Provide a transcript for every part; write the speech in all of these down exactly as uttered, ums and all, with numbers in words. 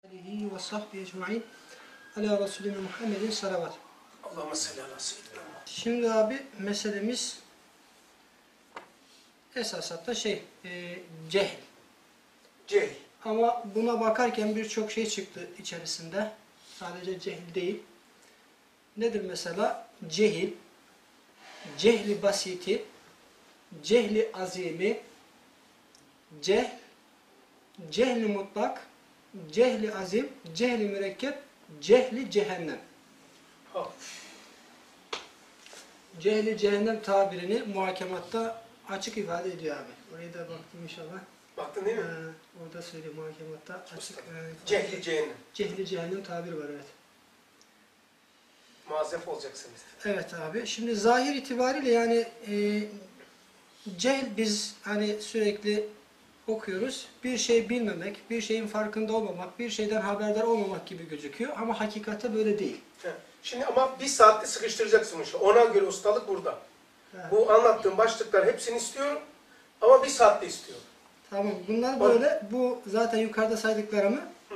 Ve sahbihi ecmaîn ala Resulüne Muhammedin salavat. Allahümme salli ala seyyidina. Şimdi abi meselemiz esasatta şey e, cehl. Cehl. Ama buna bakarken birçok şey çıktı içerisinde. Sadece cehil değil. Nedir mesela? Cehil, cehli basiti, cehli azimi, cehl, cehli mutlak, cehli azim, cehli mürekkep, cehli cehennem. Ha. Cehli cehennem tabirini muhakematta açık ifade ediyor abi. Oraya da baktım inşallah. Baktın değil mi? Ee, orada söylüyor muhakematta açık. E, Cehli cehennem. Cehli cehennem tabiri var, evet. Muazzef olacaksınız. Evet abi. Şimdi zahir itibariyle yani e, cehl biz hani sürekli okuyoruz. Bir şey bilmemek, bir şeyin farkında olmamak, bir şeyden haberdar olmamak gibi gözüküyor. Ama hakikatte böyle değil. He. Şimdi ama bir saatte sıkıştıracaksın işte. Ona göre ustalık burada. Evet. Bu anlattığım başlıklar hepsini istiyorum. Ama bir saatte istiyorum. Tamam. Bunlar böyle. Bu zaten yukarıda saydıklarımı Hı.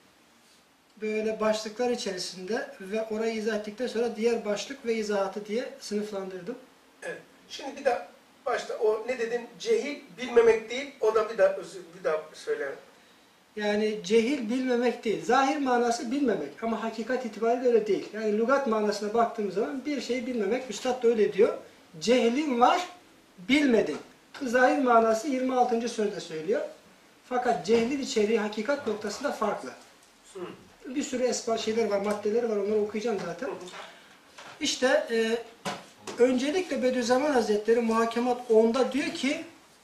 böyle başlıklar içerisinde ve orayı izah ettikten sonra diğer başlık ve izahatı diye sınıflandırdım. Evet. Şimdi bir daha başta o ne dedin? Cehil bilmemek değil. O da bir daha özür bir daha söyle. Yani cehil bilmemek değil. Zahir manası bilmemek. Ama hakikat itibariyle öyle değil. Yani lügat manasına baktığımız zaman bir şeyi bilmemek, üstad da öyle diyor. Cehlin var, bilmedin. Zahir manası yirmi altıncı sözde söylüyor. Fakat cehlin içeriği hakikat noktasında farklı. Hı. Bir sürü esbal şeyler var, maddeleri var. Onları okuyacağım zaten. Hı. İşte e, öncelikle Bediüzzaman Hazretleri Muhakemat onda diyor ki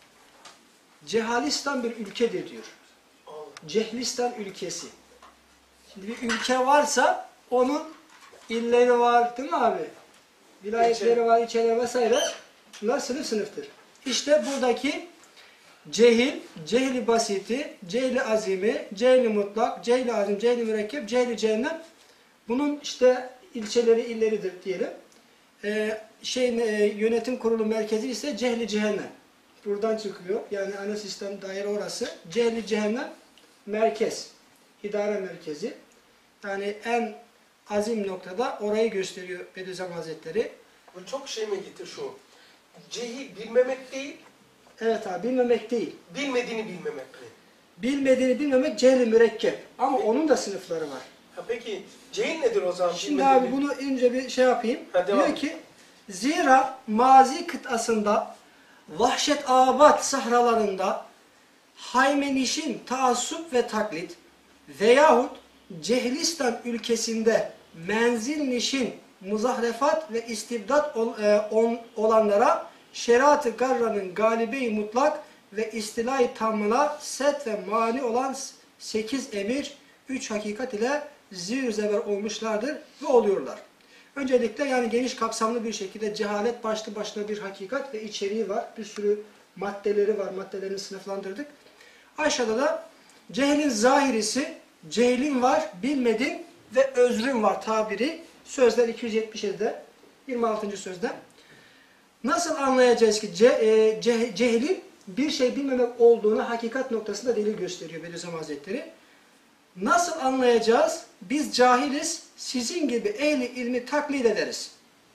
Cehalistan bir ülkedir diyor. Cehlistan ülkesi. Şimdi bir ülke varsa onun illeri var değil mi abi? Vilayetleri var, ilçeleri vesaire. Bunlar sınıf sınıftır. İşte buradaki cehil, cehli basiti, cehli azimi, cehli mutlak, cehli azim, cehli mürekkep, cehli cehennem. Bunun işte ilçeleri, illeridir diyelim. Ee, şeyin, e, yönetim kurulu merkezi ise cehli cehennem. Buradan çıkıyor. Yani ana sistem daire orası. Cehli cehennem merkez. İdare merkezi. Yani en azim noktada orayı gösteriyor Bediüzzaman Hazretleri. Bu çok şey mi getir şu? Cehil bilmemek değil. Evet abi, bilmemek değil. Bilmediğini bilmemek mi? Bilmediğini bilmemek cehli mürekkep. Ama onun da sınıfları var. Ha peki cehil nedir o zaman? Şimdi Bilmediğini- abi bunu önce bir şey yapayım. Ha, devam. Diyor ki zira mazi kıtasında vahşet abat sahralarında haymenişin taassup ve taklit veyahut Cehlistan ülkesinde menzilnişin muzahrefat ve istibdat ol, e, on, olanlara şeriat-ı garranın galibe-i mutlak ve istilay tamına set ve mani olan sekiz emir, üç hakikat ile zir zeber olmuşlardır ve oluyorlar. Öncelikle yani geniş kapsamlı bir şekilde cehalet başlı başına bir hakikat ve içeriği var. Bir sürü maddeleri var. Maddelerini sınıflandırdık. Aşağıda da cehlin zahirisi, cehlin var, bilmedin ve özrün var tabiri. Sözler iki yüz yetmiş yedide, yirmi altıncı sözde. Nasıl anlayacağız ki ce, e, ce, cehlin bir şey bilmemek olduğunu hakikat noktasında delil gösteriyor Bediüzzaman Hazretleri. Nasıl anlayacağız? Biz cahiliz, sizin gibi ehli ilmi taklit ederiz.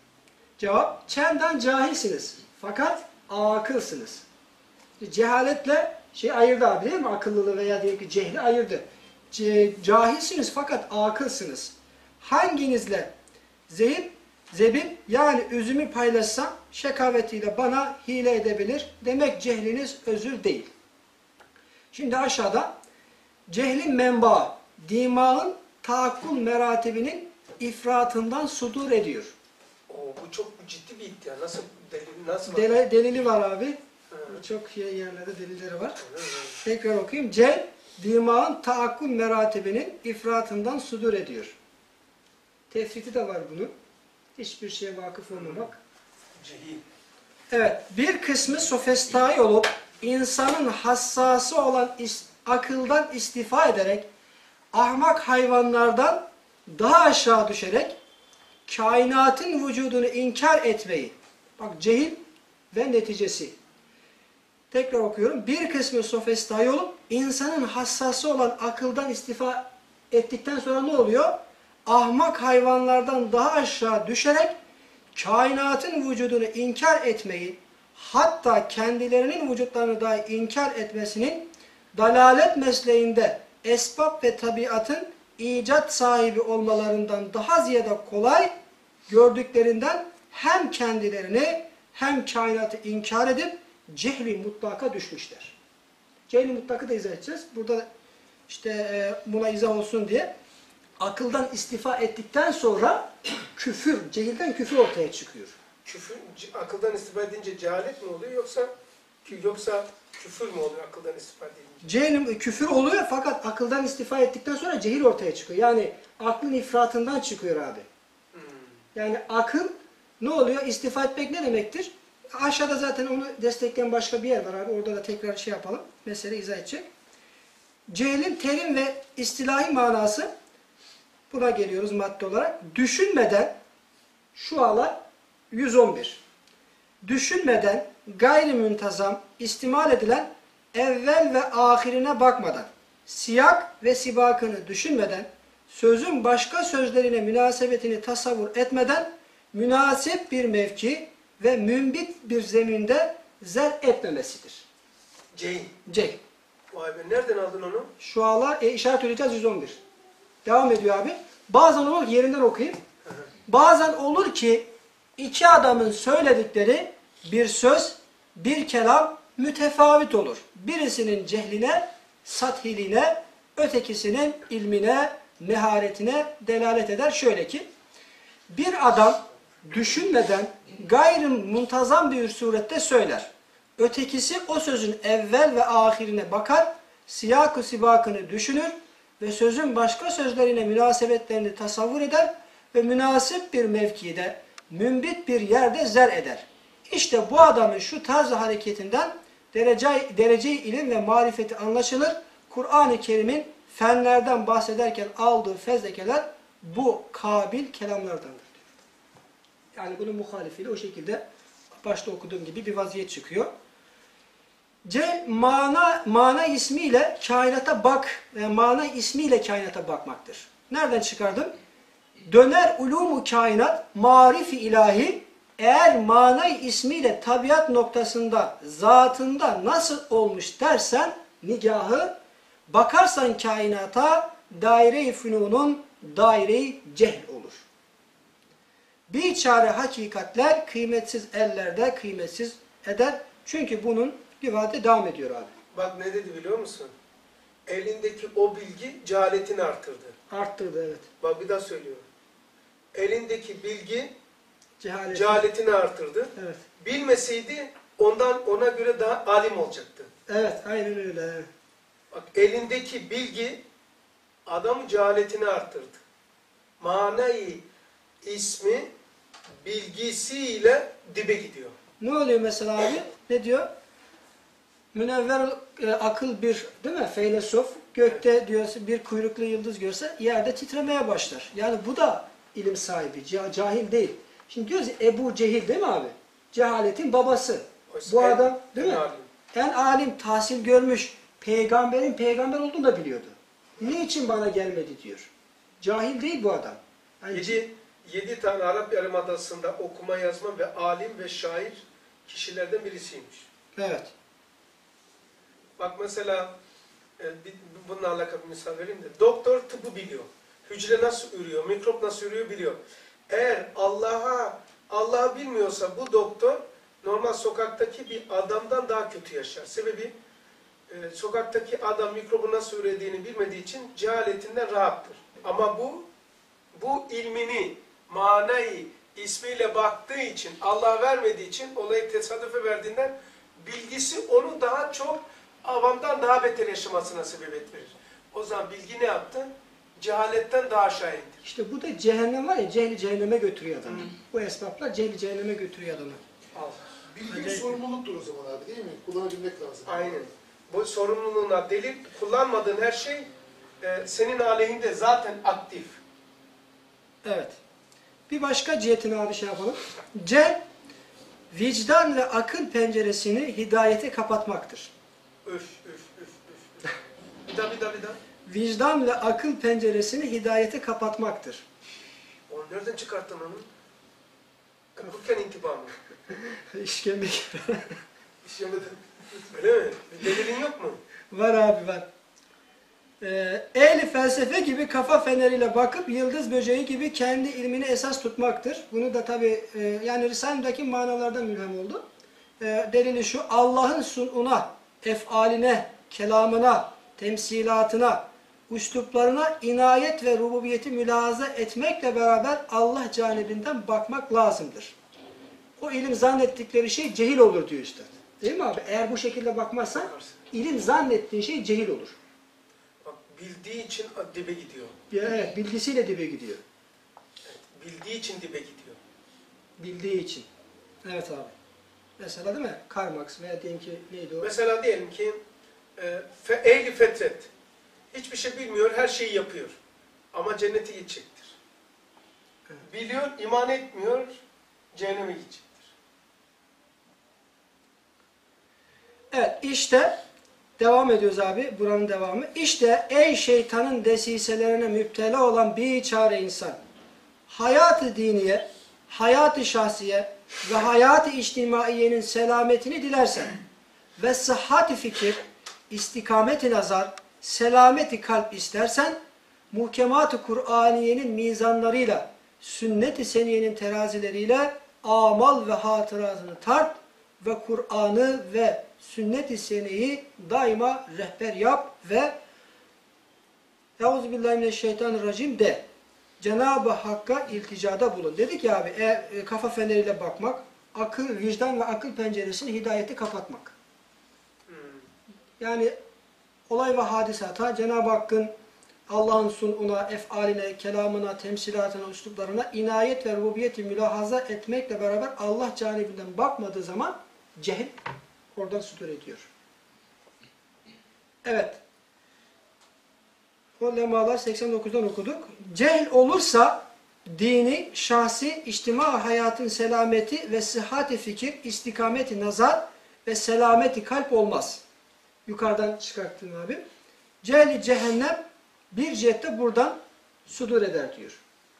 Cevap, çenden cahilsiniz fakat akılsınız. Cehaletle şey ayırdı abi değil mi? Akıllılığı veya diyelim ki cehli ayırdı. C cahilsiniz fakat akılsınız. Hanginizle zehir, zebil yani üzümü paylaşsam şekavetiyle bana hile edebilir. Demek cehliniz özür değil. Şimdi aşağıda cehlin menbaı, dimağın taakkul meratibinin ifratından sudur ediyor. Oo, bu çok ciddi bir iddia. Nasıl delil, nasıl? Del delili var abi. Evet. Çok yerlerde delilleri var. Evet. Tekrar okuyayım. Cehl, dimağın taakkul meratibinin ifratından sudur ediyor. Tefriti de var bunun. Hiçbir şeye vakıf olmamak. Cehil. Evet. Bir kısmı sofistayı olup insanın hassası olan is akıldan istifa ederek ahmak hayvanlardan daha aşağı düşerek kainatın vücudunu inkar etmeyi. Bak cehil ve neticesi. Tekrar okuyorum. Bir kısmı sofistayı olup insanın hassası olan akıldan istifa ettikten sonra ne oluyor? Ahmak hayvanlardan daha aşağı düşerek kainatın vücudunu inkar etmeyi, hatta kendilerinin vücutlarını dahi inkar etmesinin dalalet mesleğinde esbab ve tabiatın icat sahibi olmalarından daha ziyade kolay gördüklerinden hem kendilerini hem kainatı inkar edip cehli mutlaka düşmüşler. Cehli mutlakı da izah edeceğiz. Burada işte buna izah olsun diye akıldan istifa ettikten sonra küfür, cehilden küfür ortaya çıkıyor. Küfür, akıldan istifa edince cehalet mi oluyor yoksa yoksa küfür mü oluyor akıldan istifa edince? Cehil, küfür oluyor fakat akıldan istifa ettikten sonra cehil ortaya çıkıyor. Yani aklın ifratından çıkıyor abi. Hmm. Yani akıl ne oluyor? İstifa etmek ne demektir? Aşağıda zaten onu destekleyen başka bir yer var abi. Orada da tekrar şey yapalım. Mesele izah edecek. Cehilin terim ve istilahi manası, buna geliyoruz madde olarak. Düşünmeden, şu alan yüz on bir. Düşünmeden, gayrimüntazam, istimal edilen, evvel ve ahirine bakmadan, siyak ve sibakını düşünmeden, sözün başka sözlerine münasebetini tasavvur etmeden, münasip bir mevki ve mümbit bir zeminde zer etmemesidir. Cehil. Cehil. Vay be, nereden aldın onu? Şu ala e, işaret edeceğiz yüz on bir. Devam ediyor abi. Bazen olur ki yerinden okuyayım. Bazen olur ki iki adamın söyledikleri bir söz, bir kelam mütefavit olur. Birisinin cehline, sathiliğine, ötekisinin ilmine, meharetine delalet eder. Şöyle ki, bir adam düşünmeden gayrı muntazam bir surette söyler. Ötekisi o sözün evvel ve ahirine bakar, siyak-ı sibakını düşünür ve sözün başka sözlerine münasebetlerini tasavvur eder ve münasip bir mevkide, mümbit bir yerde zer eder. İşte bu adamın şu tarz hareketinden derece, derece ilim ve marifeti anlaşılır. Kur'an-ı Kerim'in fenlerden bahsederken aldığı fezlekeler bu kabil kelamlardandır diyor. Yani bunun muhalifiyle o şekilde başta okuduğum gibi bir vaziyet çıkıyor. C. Mana, mana ismiyle kainata bak, yani mana ismiyle kainata bakmaktır. Nereden çıkardım? Döner ulûmu kainat, marifi ilahi, eğer manay ismiyle tabiat noktasında, zatında nasıl olmuş dersen, nigahı, bakarsan kainata, daire-i fünunun daire-i cehl olur. Bir çare hakikatler kıymetsiz ellerde kıymetsiz eder. Çünkü bunun rivayete devam ediyor abi. Bak ne dedi biliyor musun? Elindeki o bilgi cehaletini artırdı. Arttırdı evet. Bak bir daha söylüyorum. Elindeki bilgi Cehalet. cehaletini artırdı. Evet. Bilmeseydi ondan ona göre daha alim olacaktı. Evet, aynen öyle. Evet. Bak elindeki bilgi adamın cehaletini artırdı. Manayı, ismi, bilgisiyle dibe gidiyor. Ne oluyor mesela abi? Ne diyor? Münevver e, akıl bir, değil mi? Feylesof gökte diyorsa bir kuyruklu yıldız görse yerde titremeye başlar. Yani bu da ilim sahibi, cahil değil. Şimdi diyoruz ya, Ebu Cehil değil mi abi? Cehaletin babası. Oysa Bu en- adam değil en mi? alim. En alim, tahsil görmüş, peygamberin peygamber olduğunu da biliyordu. Niçin bana gelmedi diyor. Cahil değil bu adam. Yani Yedi, yedi tane Arap Yarımadası'nda okuma yazma ve alim ve şair kişilerden birisiymiş. Evet. Bak mesela e, bir- bununla alakalı bir misal vereyim de. Doktor tıbbı biliyor. Hücre nasıl ürüyor, mikrop nasıl ürüyor biliyor. Eğer Allah'a Allah'ı bilmiyorsa bu doktor normal sokaktaki bir adamdan daha kötü yaşar. Sebebi e, sokaktaki adam mikrobu nasıl ürediğini bilmediği için cehaletinden rahattır. Ama bu bu ilmini, manayı, ismiyle baktığı için, Allah vermediği için, olayı tesadüfe verdiğinden bilgisi onu daha çok avamdan daha beter yaşamasına sebebiyet verir. O zaman bilgi ne yaptı? Cehaletten daha aşağı indir. İşte bu da cehennem var ya, cehli cehenneme götürüyor adamı. Bu esbaplar cehli cehenneme götürüyor adamı. Al. Bilgi Acayip. sorumluluktur o zaman abi değil mi? Kullanabilmek lazım. Aynen. Bu sorumluluğuna delil, kullanmadığın her şey e, senin aleyhinde zaten aktif. Evet. Bir başka cihetini abi şey yapalım. C. Vicdan ve akıl penceresini hidayete kapatmaktır. Öf, öf, öf, öf. öf. Bir daha, bir daha, bir daha. vicdan ve akıl penceresini hidayete kapatmaktır. Onu nereden çıkarttın onu? Okurken intiba mı? İşkembe İşlemeden. Öyle mi? Bir delirin yok mu? var abi var. Ee, ehli felsefe gibi kafa feneriyle bakıp yıldız böceği gibi kendi ilmini esas tutmaktır. Bunu da tabi e, yani Risale'deki manalardan mülhem oldu. E, delili şu: Allah'ın sun'una, efaline, kelamına, temsilatına, üsluplarına inayet ve rububiyeti mülahaza etmekle beraber Allah canibinden bakmak lazımdır. O ilim zannettikleri şey cehil olur diyor üstad. Değil mi abi? Eğer bu şekilde bakmazsan ilim zannettiğin şey cehil olur. Bak, bildiği için dibe gidiyor. Ya evet, bilgisiyle dibe gidiyor. Bildiği için dibe gidiyor. Bildiği için. Evet abi. Mesela değil mi? Karl Marx veya diyelim ki neydi o? Mesela diyelim ki e, fe, ehli fetret. Hiçbir şey bilmiyor, her şeyi yapıyor. Ama cennete gidecektir. Evet. Biliyor, iman etmiyor, cehenneme gidecektir. Evet işte devam ediyoruz abi. Buranın devamı. İşte ey şeytanın desiselerine müptela olan bir çare insan. Hayat-ı diniye, hayat-ı şahsiye ve hayat-ı içtimaiyenin selametini dilersen ve sıhhat-i fikir, istikamet-i nazar, selameti kalp istersen, muhkemat-ı Kur'aniyenin mizanlarıyla, sünnet-i seniyenin terazileriyle amal ve hatıratını tart ve Kur'an'ı ve sünnet-i seniyeyi daima rehber yap ve Euzubillahimineşşeytanirracim de. Cenab-ı Hakk'a ilticada bulun. Dedik ya abi, eğer e, kafa feneriyle bakmak, akıl, vicdan ve akıl penceresini hidayeti kapatmak. Hmm. Yani olay ve hadisata Cenab-ı Hakk'ın Allah'ın sun'una, efaline, kelamına, temsilatına, üsluplarına inayet ve rububiyeti mülahaza etmekle beraber Allah canibinden bakmadığı zaman cehil oradan sudur ediyor. Evet. O lemalar seksen dokuzdan okuduk. Cehil olursa dini, şahsi, içtima hayatın selameti ve sıhhat-i fikir, istikameti nazar ve selameti kalp olmaz. Yukarıdan çıkarttım abi. Cehli cehennem bir cihette buradan sudur eder diyor.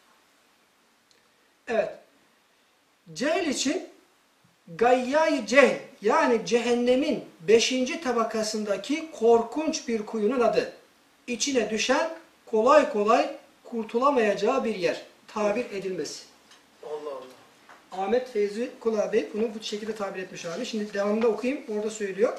Evet. Cehil için gayyâ-i cehl yani cehennemin beşinci tabakasındaki korkunç bir kuyunun adı. İçine düşen kolay kolay kurtulamayacağı bir yer. Tabir edilmesi. Allah Allah. Ahmet Feyzi Kula Bey bunu bu şekilde tabir etmiş abi. Şimdi devamında okuyayım. Orada söylüyor.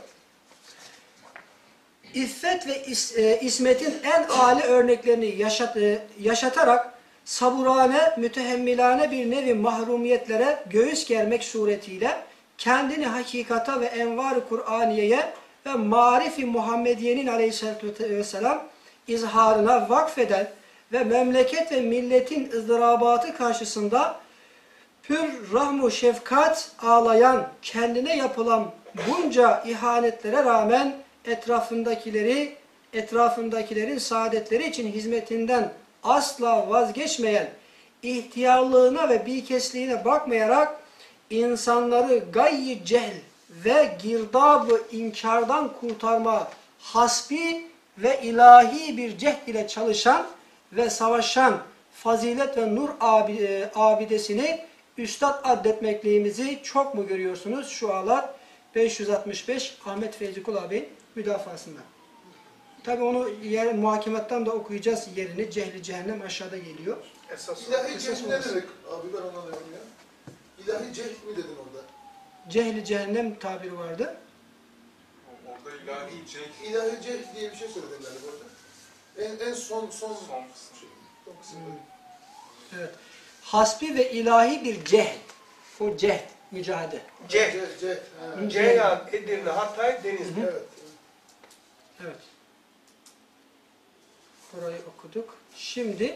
İffet ve is, e, ismetin en âli örneklerini yaşat, e, yaşatarak saburane, mütehemmilane bir nevi mahrumiyetlere göğüs germek suretiyle kendini hakikata ve envar-ı Kur'aniye'ye ve marif-i Muhammediye'nin aleyhissalatü vesselam izharına vakfeden ve memleket ve milletin ızdırabatı karşısında pür rahmu şefkat ağlayan, kendine yapılan bunca ihanetlere rağmen etrafındakileri, etrafındakilerin saadetleri için hizmetinden asla vazgeçmeyen, ihtiyarlığına ve bilkesliğine bakmayarak insanları gayyi cehl ve girdab-ı inkardan kurtarma hasbi ve ilahi bir cehd ile çalışan ve savaşan fazilet ve nur abidesini üstad addetmekliğimizi çok mu görüyorsunuz? Şu ağlar beş yüz altmış beş Ahmet Feyzi Kul ağabeyin müdafasında. Tabi onu yer, muhakemattan da okuyacağız yerini. Cehli cehennem aşağıda geliyor. Esas İlahi Esas cehl ne olması. demek? Abi ben anlamıyorum ya. İlahi cehl mi dedin orada? Cehli cehennem tabiri vardı. Orada ilahi cehl İlahi cehl diye bir şey söyledin galiba orada. En, en son son son kısmı. şey. Son kısım. Hmm. Evet. Hasbi ve ilahi bir cehd. O cehd, mücadele. Cehl. Cehl, cehl. Ha. Ceyhan, Edirne, Hatay, Denizli. Evet. Evet. Burayı okuduk. Şimdi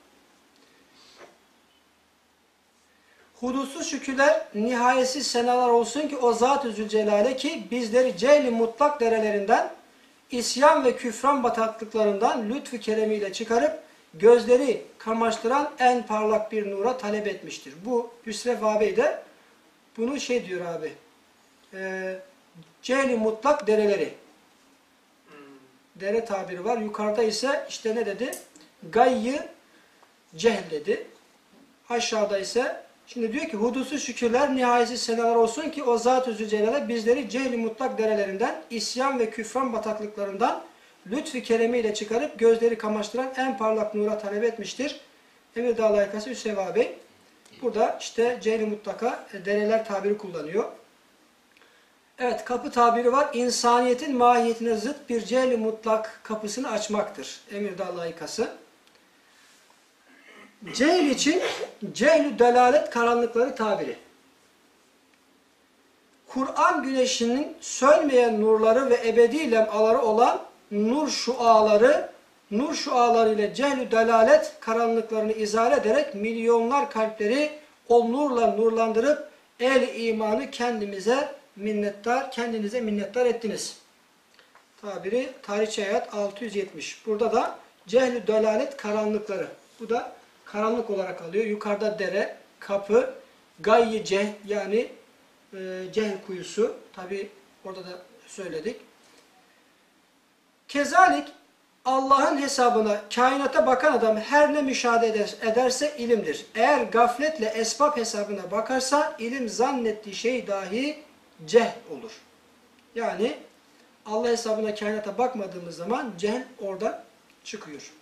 hudutsuz şükürler, nihayetsiz senalar olsun ki o Zat-ı Zülcelal'e ki bizleri cehli mutlak derelerinden, isyan ve küfran bataklıklarından lütfu keremiyle çıkarıp gözleri kamaştıran en parlak bir nura talep etmiştir. Bu Hüsrev abi de bunu şey diyor abi. E, cehli mutlak dereleri. Hmm. dere tabiri var. Yukarıda ise işte ne dedi? Gayyı cehl dedi. Aşağıda ise şimdi diyor ki hudusu şükürler nihayetsiz senalar olsun ki o Zat-ı Zülcelal'e bizleri cehli mutlak derelerinden, isyan ve küfran bataklıklarından lütfü keremiyle çıkarıp gözleri kamaştıran en parlak nura talep etmiştir. Emirdağ layıkası Hüseyin Bey. Burada işte cehli mutlaka dereler tabiri kullanıyor. Evet, kapı tabiri var. İnsaniyetin mahiyetine zıt bir cehli mutlak kapısını açmaktır. Emirdağ layıkası. Cehl için cehl-ü delalet karanlıkları tabiri. Kur'an güneşinin sönmeyen nurları ve ebedi lemaları olan nur şuaları, nur şuaları ile cehl-ü delalet karanlıklarını izale ederek milyonlar kalpleri o nurla nurlandırıp el imanı kendimize minnettar, kendinize minnettar ettiniz. Tabiri Tarihçi Hayat altı yüz yetmiş. Burada da cehl-ü delalet karanlıkları. Bu da karanlık olarak alıyor. Yukarıda dere, kapı, gayyi ceh yani e, cehl kuyusu. Tabi orada da söyledik. Kezalik Allah'ın hesabına kainata bakan adam her ne müşahede eder, ederse ilimdir. Eğer gafletle esbab hesabına bakarsa ilim zannettiği şey dahi cehl olur. Yani Allah hesabına kainata bakmadığımız zaman cehl orada çıkıyor.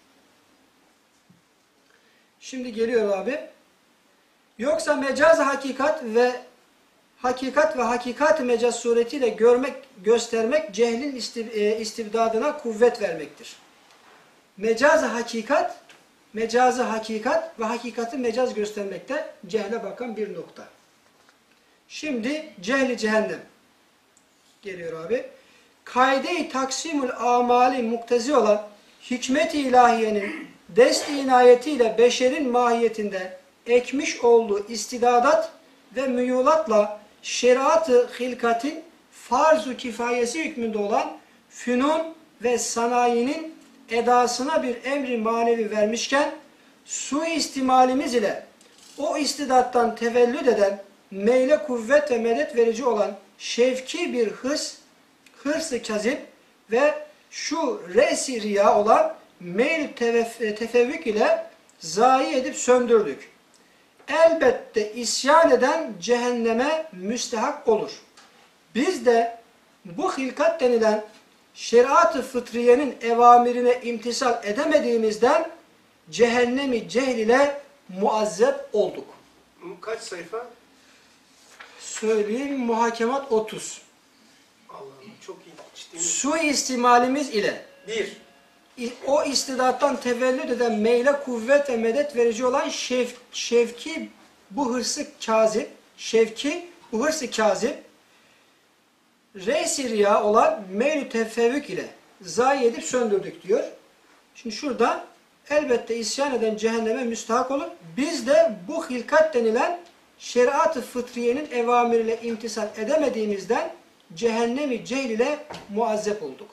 Şimdi geliyor abi. Yoksa mecaz hakikat ve hakikat ve hakikat mecaz suretiyle görmek, göstermek cehlin istibdadına kuvvet vermektir. Mecaz hakikat, mecazı hakikat ve hakikati mecaz göstermekte cehle bakan bir nokta. Şimdi cehli cehennem geliyor abi. Kaide-i taksimül amali muktezi olan hikmet-i ilahiyenin dest-i inayetiyle beşerin mahiyetinde ekmiş olduğu istidadat ve müyulatla şeriat-ı hilkatin farz-ı kifayesi hükmünde olan fünun ve sanayinin edasına bir emri manevi vermişken suistimalimiz ile o istidattan tevellüd eden meyle kuvvet ve medet verici olan şevki bir hırs, hırs-ı kazip ve şu re'si riya olan meyl tefevvük ile zayi edip söndürdük. Elbette isyan eden cehenneme müstehak olur. Biz de bu hilkat denilen şeriat-ı fıtriyenin evamirine imtisal edemediğimizden cehennemi cehl ile muazzep olduk. Kaç sayfa? Söyleyeyim, Muhakemat otuz. Allah'ım çok iyi. Ciddi. Suistimalimiz ile Bir. o istidattan tevellüd eden meyle kuvvet ve medet verici olan şev, şevki bu hırsı kazip, şevki bu hırsı kazip, re'si riya olan meylü tefevvük ile zayi edip söndürdük diyor. Şimdi şurada elbette isyan eden cehenneme müstahak olur. Biz de bu hilkat denilen şeriat-ı fıtriyenin evamirine imtisal edemediğimizden cehennemi cehl ile muazzep olduk.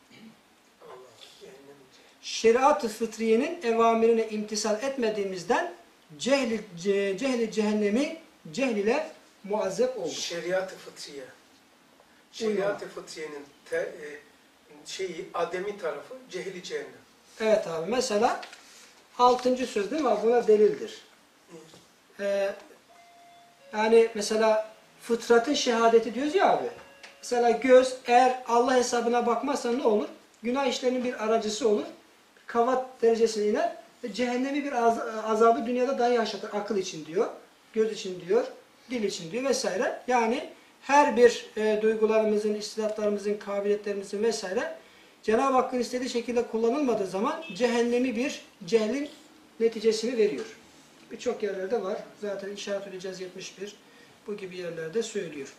Şeriat-ı fıtriyenin evamirine imtisal etmediğimizden cehli, ce, cehli cehennemi cehl ile muazzep olduk. Şeriat-ı fıtriye. Şeriat-ı fıtriyenin te, e, şeyi, ademi tarafı cehli cehennem. Evet abi, mesela altıncı söz değil mi abi? Buna delildir. Ee, yani mesela fıtratın şehadeti diyoruz ya abi. Mesela göz eğer Allah hesabına bakmazsa ne olur? Günah işlerinin bir aracısı olur. Kavat derecesine iner ve cehennemi bir az, azabı dünyada daha yaşatır. Akıl için diyor, göz için diyor, dil için diyor vesaire. Yani her bir e, duygularımızın, istidatlarımızın, kabiliyetlerimizin vesaire Cenab-ı Hakk'ın istediği şekilde kullanılmadığı zaman cehennemi bir cehlin neticesini veriyor. Birçok yerlerde var. Zaten İşaret-ül İcaz yetmiş bir bu gibi yerlerde söylüyor.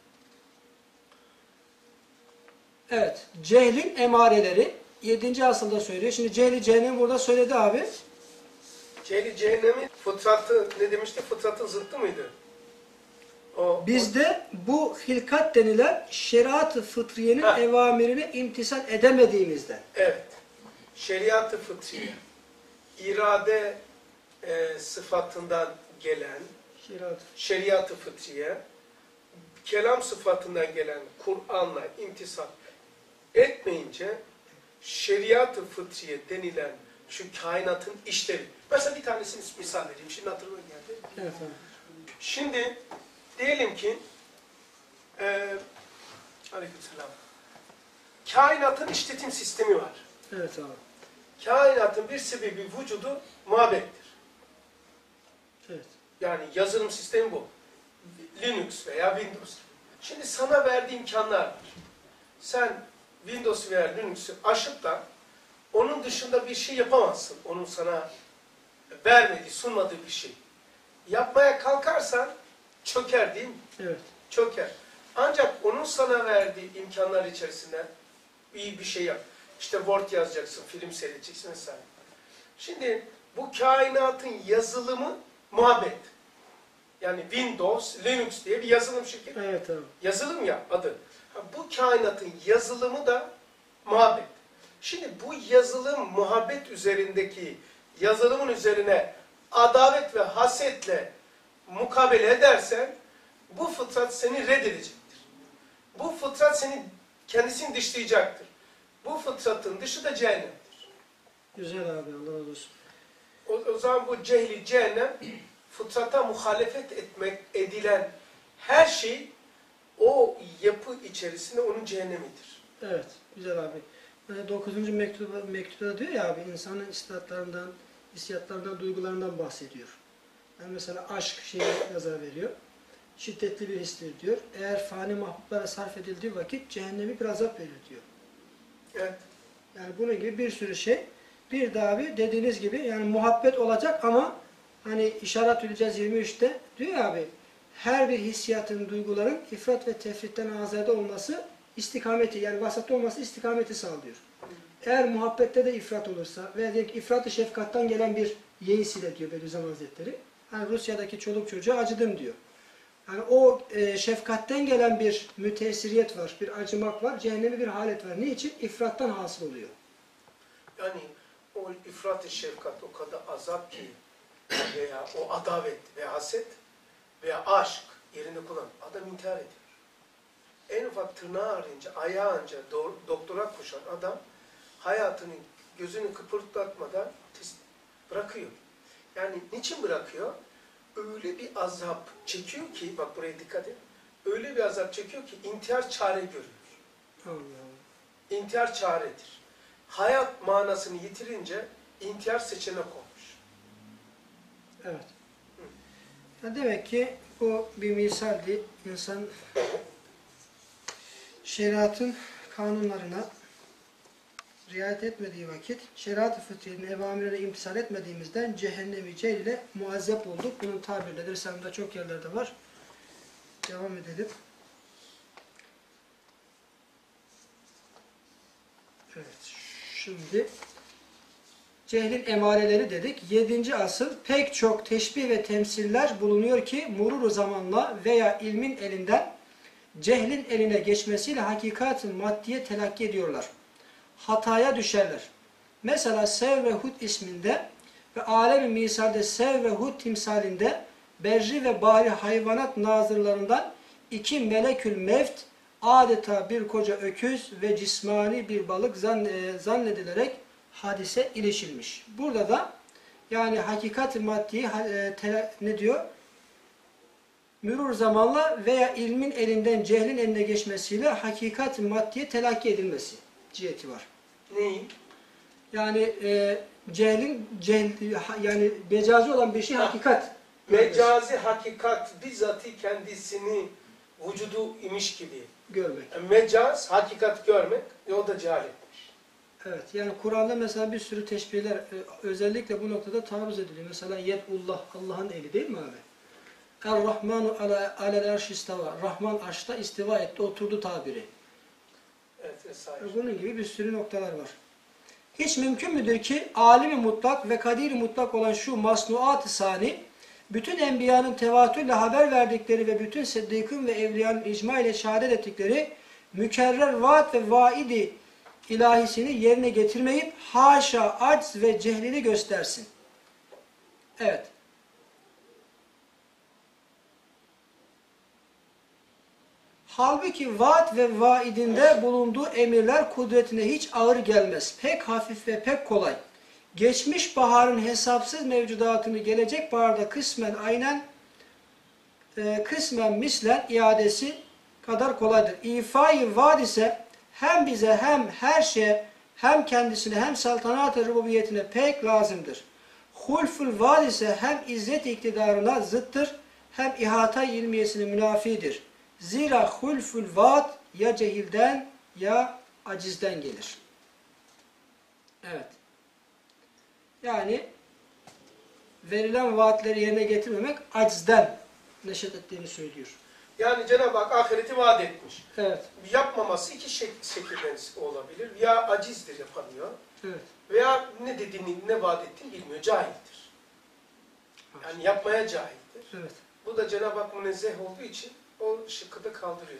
Evet, cehlin emareleri yedinci asılda söylüyor. Şimdi cehli cehennemi burada söyledi abi. Cehli cehennemin fıtratı ne demişti? Fıtratın zıttı mıydı? O, Bizde bu hilkat denilen şeriat-ı fıtriyenin ha. evamirine imtisal edemediğimizden. Evet. Şeriat-ı fıtriye. İrade e, sıfatından gelen Şeriat. şeriat-ı fıtriye, kelam sıfatından gelen Kur'an'la imtisal etmeyince şeriat-ı fıtriye denilen şu kainatın işleri. Mesela bir tanesini misal vereyim. Şimdi hatırıma geldi. Evet abi. Şimdi diyelim ki e, aleykümselam. Kainatın işletim sistemi var. Evet abi. Kainatın bir sebebi vücudu muhabbettir. Evet. Yani yazılım sistemi bu. Linux veya Windows. Şimdi sana verdiği imkanlar var. Sen Windows veya Linux'u aşıp da onun dışında bir şey yapamazsın. Onun sana vermediği, sunmadığı bir şey. Yapmaya kalkarsan çöker değil mi? Evet. Çöker. Ancak onun sana verdiği imkanlar içerisinde iyi bir şey yap. İşte Word yazacaksın, film seyredeceksin vesaire. Şimdi bu kainatın yazılımı muhabbet. Yani Windows, Linux diye bir yazılım şirketi. Evet abi. Yazılım ya adı. Ha, bu kainatın yazılımı da muhabbet. Şimdi bu yazılım muhabbet üzerindeki yazılımın üzerine adalet ve hasetle mukabele edersen bu fıtrat seni reddedecektir. Bu fıtrat seni kendisini dışlayacaktır. Bu fıtratın dışı da cehennemdir. Güzel abi, Allah razı olsun. O, o zaman bu cehli cehennem fıtrata muhalefet etmek edilen her şey o yapı içerisinde onun cehennemidir. Evet, güzel abi. Yani dokuzuncu mektupta, mektupta diyor ya abi, insanın istatlarından, hissiyatlarından, duygularından bahsediyor. Yani mesela aşk şeyi yazar veriyor. Şiddetli bir histir diyor. Eğer fani mahbublara sarf edildiği vakit cehennemi bir azap verir diyor. Evet. Yani bunun gibi bir sürü şey. Bir de abi dediğiniz gibi yani muhabbet olacak ama hani İşaret-ül Cez yirmi üçte diyor ya abi, her bir hissiyatın, duyguların ifrat ve tefritten azade olması istikameti, yani vasatta olması istikameti sağlıyor. Eğer muhabbette de ifrat olursa veya diyelim ki ifrat-ı şefkattan gelen bir yeis ile diyor Bediüzzaman Hazretleri. Hani Rusya'daki çoluk çocuğa acıdım diyor. Yani o e, şefkatten gelen bir müteessiriyet var, bir acımak var, cehennemi bir halet var. Niçin? İfrattan hasıl oluyor. Yani o ifrat-ı şefkat o kadar azap ki veya o adavet veya haset veya aşk yerinde kullan. Adam intihar ediyor. En ufak tırnağı arayınca, ayağı anca do doktora koşan adam hayatının gözünü kıpırdatmadan bırakıyor. Yani niçin bırakıyor? Öyle bir azap çekiyor ki, bak buraya dikkat et, öyle bir azap çekiyor ki intihar çare görüyor. Allah Allah. İntihar çaredir. Hayat manasını yitirince intihar seçenek olmuş. Evet. Ya demek ki bu bir misaldi. İnsan şeriatın kanunlarına riayet etmediği vakit, şeriat-ı fıtriyenin evamirine imtisal etmediğimizden cehennemi cehil ile muazzep olduk. Bunun tabirleri Risale'mde çok yerlerde var. Devam edelim. Evet. Şimdi cehlin emareleri dedik. Yedinci asıl pek çok teşbih ve temsiller bulunuyor ki murur zamanla veya ilmin elinden cehlin eline geçmesiyle hakikatin maddiye telakki ediyorlar. Hataya düşerler. Mesela Sev ve Hud isminde ve alem-i misalde Sev ve Hud timsalinde berri ve bari hayvanat nazırlarından iki melekül mevt adeta bir koca öküz ve cismani bir balık zannedilerek hadise ilişilmiş. Burada da yani hakikat-ı maddiyi ne diyor? Mürur zamanla veya ilmin elinden cehlin eline geçmesiyle hakikat-ı maddiye telakki edilmesi ciheti var. Neyin? Yani e, cehlin cehl, yani mecazi olan bir şey hakikat. Mecazi hakikat bizzati kendisini vücudu imiş gibi. Görmek. Yani mecaz, hakikat görmek, o da cehaletmiş. Evet, yani Kur'an'da mesela bir sürü teşbihler e, özellikle bu noktada taarruz ediliyor. Mesela yedullah, Allah'ın eli değil mi abi? Er-Rahmanu alel arş istava. Rahman arşta istiva etti, oturdu tabiri. Evet, vesaire. Bunun gibi bir sürü noktalar var. Hiç mümkün müdür ki alimi mutlak ve kadiri mutlak olan şu masnuat-ı sani, bütün enbiyanın tevatürle haber verdikleri ve bütün sıddıkın ve evliyanın icma ile şehadet ettikleri mükerrer vaat ve vaidi ilahisini yerine getirmeyip haşa acz ve cehlini göstersin. Evet. Halbuki vaat ve vaidinde bulunduğu emirler kudretine hiç ağır gelmez. Pek hafif ve pek kolay. Geçmiş baharın hesapsız mevcudatını gelecek baharda kısmen aynen e, kısmen mislen iadesi kadar kolaydır. İfai vaad ise hem bize hem her şeye hem kendisine hem saltanat-ı rububiyetine pek lazımdır. Hulful vaad ise hem izzet iktidarına zıttır hem ihata ilmiyesine münafidir. Zira hulful vaad ya cehilden ya acizden gelir. Evet. Yani verilen vaatleri yerine getirmemek acizden neşet ettiğini söylüyor. Yani Cenab-ı Hak ahireti vaat etmiş. Evet. Yapmaması iki şek şekilden olabilir. Ya acizdir, yapamıyor. Evet. Veya ne dediğini, ne vaat ettiğini bilmiyor. Cahildir. Yani yapmaya cahildir. Evet. Bu da Cenab-ı Hak münezzeh olduğu için o şıkkı da kaldırıyor.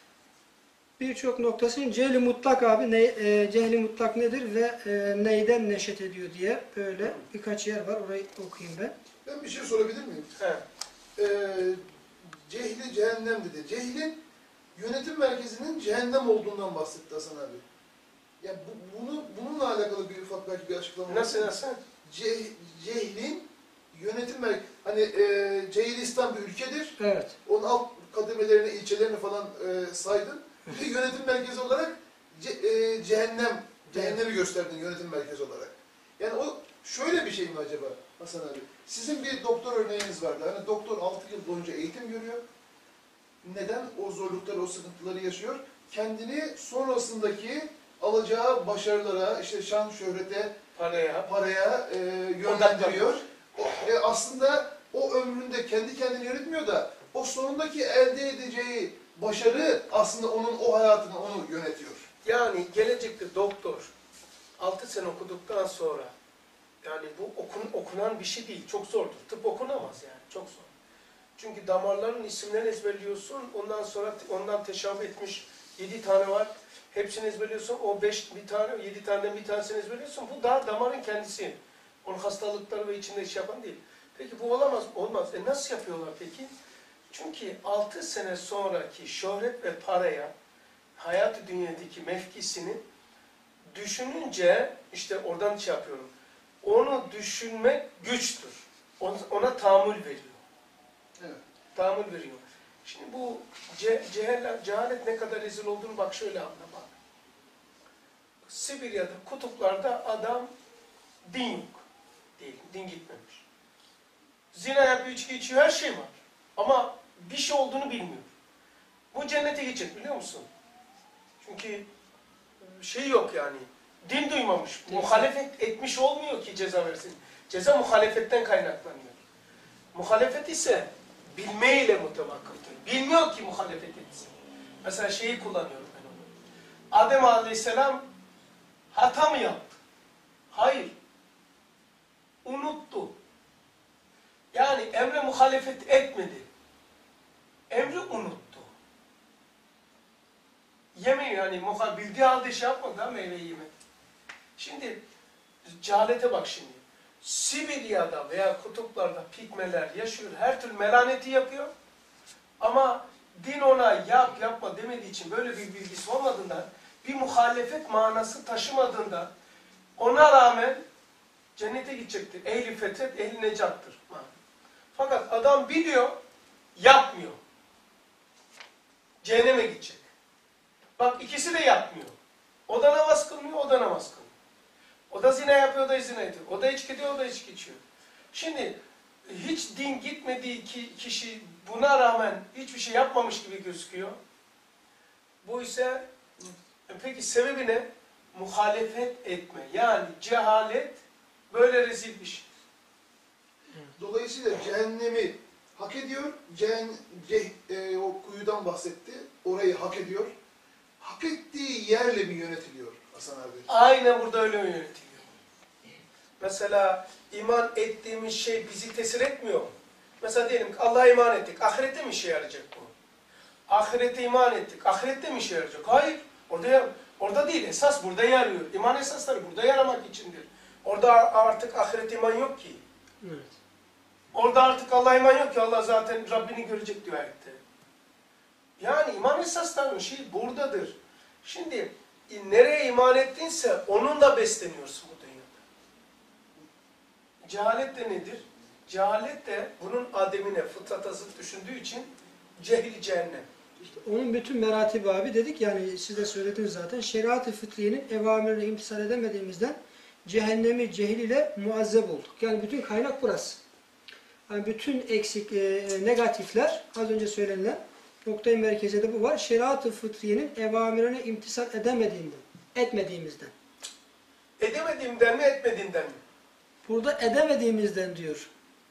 Birçok noktasının cehli mutlak abi, ne, e, cehli mutlak nedir ve e, neyden neşet ediyor diye böyle birkaç yer var. Orayı okuyayım ben. Ben bir şey sorabilir miyim? He. Ee, cehli cehennem dedi. Cehlin yönetim merkezinin cehennem olduğundan bahsetti Hasan abi. Ya bu, bunu bununla alakalı bir ufak belki bir açıklama var. Nasıl nasıl? Ce, cehlin yönetim merkezi, hani e, Cehilistan bir ülkedir. Evet. Onun alt kademelerini, ilçelerini falan e, saydın. Bir de yönetim merkezi olarak ce, e, cehennem, cehennemi gösterdin yönetim merkezi olarak. Yani o şöyle bir şey mi acaba Hasan abi? Sizin bir doktor örneğiniz vardı. Hani doktor altı yıl boyunca eğitim görüyor. Neden? O zorlukları, o sıkıntıları yaşıyor. Kendini sonrasındaki alacağı başarılara, işte şan, şöhrete, Paraya. paraya e, yönlendiriyor. O, e, aslında o ömründe kendi kendini yönetmiyor da o sonundaki elde edeceği başarı aslında onun o hayatını onu yönetiyor. Yani gelecekte doktor altı sene okuduktan sonra, yani bu okun, okunan bir şey değil, çok zordur. Tıp okunamaz yani, çok zor. Çünkü damarların isimlerini ezberliyorsun, ondan sonra ondan teşabüh etmiş yedi tane var. Hepsini ezberliyorsun, o beş bir tane, yedi taneden bir tanesini ezberliyorsun. Bu da damarın kendisi. Onun hastalıkları ve içinde iş yapan değil. Peki bu olamaz mı? Olmaz. E nasıl yapıyorlar peki? Çünkü altı sene sonraki şöhret ve paraya, hayat-ı dünyadaki mevkisini düşününce, işte oradan şey yapıyorum, onu düşünmek güçtür. Ona, ona tahammül veriyor. Evet. Tahammül veriyor. Şimdi bu ce, cehalet, cehalet ne kadar rezil olduğunu bak şöyle anla bak. Sibirya'da, kutuplarda adam din yok. Değil, din gitmemiş. Zina yapıyor, içki içiyor, her şey var. Ama bir şey olduğunu bilmiyor. Bu cennete gidecek biliyor musun? Çünkü şey yok yani. Din duymamış. Muhalefet etmiş olmuyor ki ceza versin. Ceza muhalefetten kaynaklanıyor. Muhalefet ise bilmeyle mutevakkıftır. Bilmiyor ki muhalefet etsin. Mesela şeyi kullanıyorum ben onu. Adem Aleyhisselam hata mı yaptı? Hayır. Unuttu. Yani emre muhalefet etmedi. Emri unuttu. Yemeği yani bildiği halde şey yapmadı da meyveyi yemedi. Şimdi cehalete bak şimdi. Sibirya'da veya kutuplarda pigmeler yaşıyor. Her türlü melaneti yapıyor. Ama din ona yap yapma demediği için, böyle bir bilgisi olmadığından, bir muhalefet manası taşımadığından ona rağmen cennete gidecektir. Ehli fetret, ehli necattır. Fakat adam biliyor, yapmıyor. Cehenneme gidecek. Bak ikisi de yapmıyor. O da namaz kılmıyor, o da namaz kılmıyor. O da zina yapıyor, o da zina ediyor. O da içki ediyor, o da içki içiyor. Şimdi hiç din gitmediği kişi buna rağmen hiçbir şey yapmamış gibi gözüküyor. Bu ise peki sebebi ne? Muhalefet etme. Yani cehalet böyle rezil bir şey. Dolayısıyla cehennemi hak ediyor. Cehen, ceh, e, o kuyudan bahsetti. Orayı hak ediyor. Hak ettiği yerle mi yönetiliyor Hasan abi? Aynen burada öyle yönetiliyor. Mesela iman ettiğimiz şey bizi tesir etmiyor. Mesela diyelim ki Allah'a iman ettik. Ahirette mi işe yarayacak bu? Ahirete iman ettik. Ahirette mi işe yarayacak? Hayır. Orada, orada değil. Esas burada yarıyor. İman esasları burada yaramak içindir. Orada artık ahiret iman yok ki. Evet. Orada artık Allah'a iman yok ki. Allah zaten Rabbini görecek diyor ayette. Yani iman esaslarının şeyi buradadır. Şimdi e, nereye iman ettinse onunla besleniyorsun bu dünyada. Cehalet de nedir? Cehalet de bunun ademine, fıtrata zıt düşündüğü için cehil cehennem. İşte onun bütün meratibi abi dedik yani siz de söylediniz zaten. Şeriat-ı fıtriyenin evamirine imtisal edemediğimizden cehennemi cehil ile muazzeb olduk. Yani bütün kaynak burası. Yani bütün eksik, e, negatifler az önce söylenilen noktayı merkezde bu var. Şeriat-ı fıtriyenin evamirine imtisal edemediğinden, etmediğimizden. Edemediğimden mi, etmediğimden mi? Burada edemediğimizden diyor.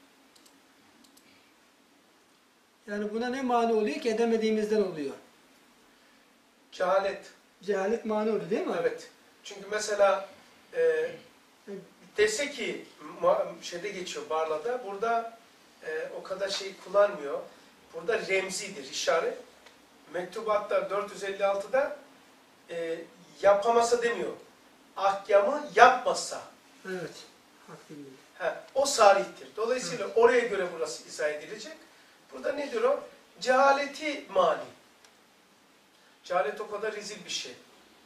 Yani buna ne mani oluyor ki edemediğimizden oluyor. Cehalet. Cehalet mani oluyor değil mi? Evet. Çünkü mesela e, dese ki şeyde geçiyor Barla'da, burada e, o kadar şey kullanmıyor. Burada remzidir, işaret. Mektubatta dört yüz elli altıda e, yapamasa demiyor. Ahkamı yapmasa. Evet. Hak bilmiyor. He, o sarihtir. Dolayısıyla evet. Oraya göre burası izah edilecek. Burada nedir o? Cehaleti mani. Cehalet o kadar rezil bir şey.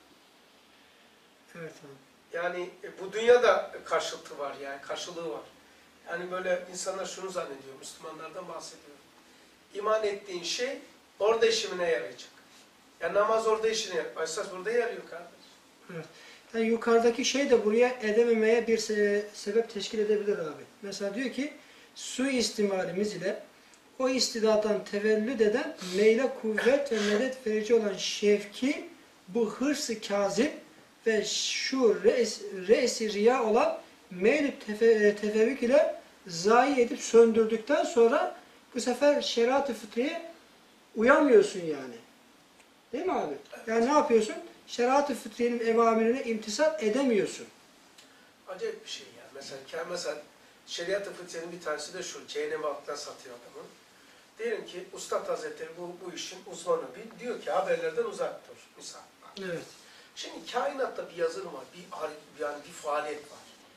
Evet abi. Yani e, bu dünyada karşılığı var yani, karşılığı var. Yani böyle insanlar şunu zannediyor, Müslümanlardan bahsediyorum. İman ettiğin şey orada işimine yarayacak. Yani namaz orada işine yarıyor. Esas burada yarıyor kardeş. Evet. Yani yukarıdaki şey de buraya edememeye bir se sebep teşkil edebilir abi. Mesela diyor ki suistimalimiz ile o istidattan tevellüd eden meyle kuvvet ve medet verici olan şevki bu hırsı kazip ve şu reis, reisi riya olan meyl-i tefe, tefevvük ile zayi edip söndürdükten sonra bu sefer şeriat-ı fıtriye uyamıyorsun yani. Değil mi abi? Yani ne yapıyorsun? Şeriat-ı fıtriyenin evamirine imtisal edemiyorsun. Acayip bir şey ya. Mesela, mesela şeriat-ı fıtriyenin bir tanesi de şu, cehenneme altına satıyor adamın. Diyelim ki Üstad Hazretleri bu, bu işin uzmanı bir diyor ki haberlerden uzak dur. Misal. Evet. Şimdi kainatta bir yazılım var, bir, yani bir faaliyet var.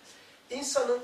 İnsanın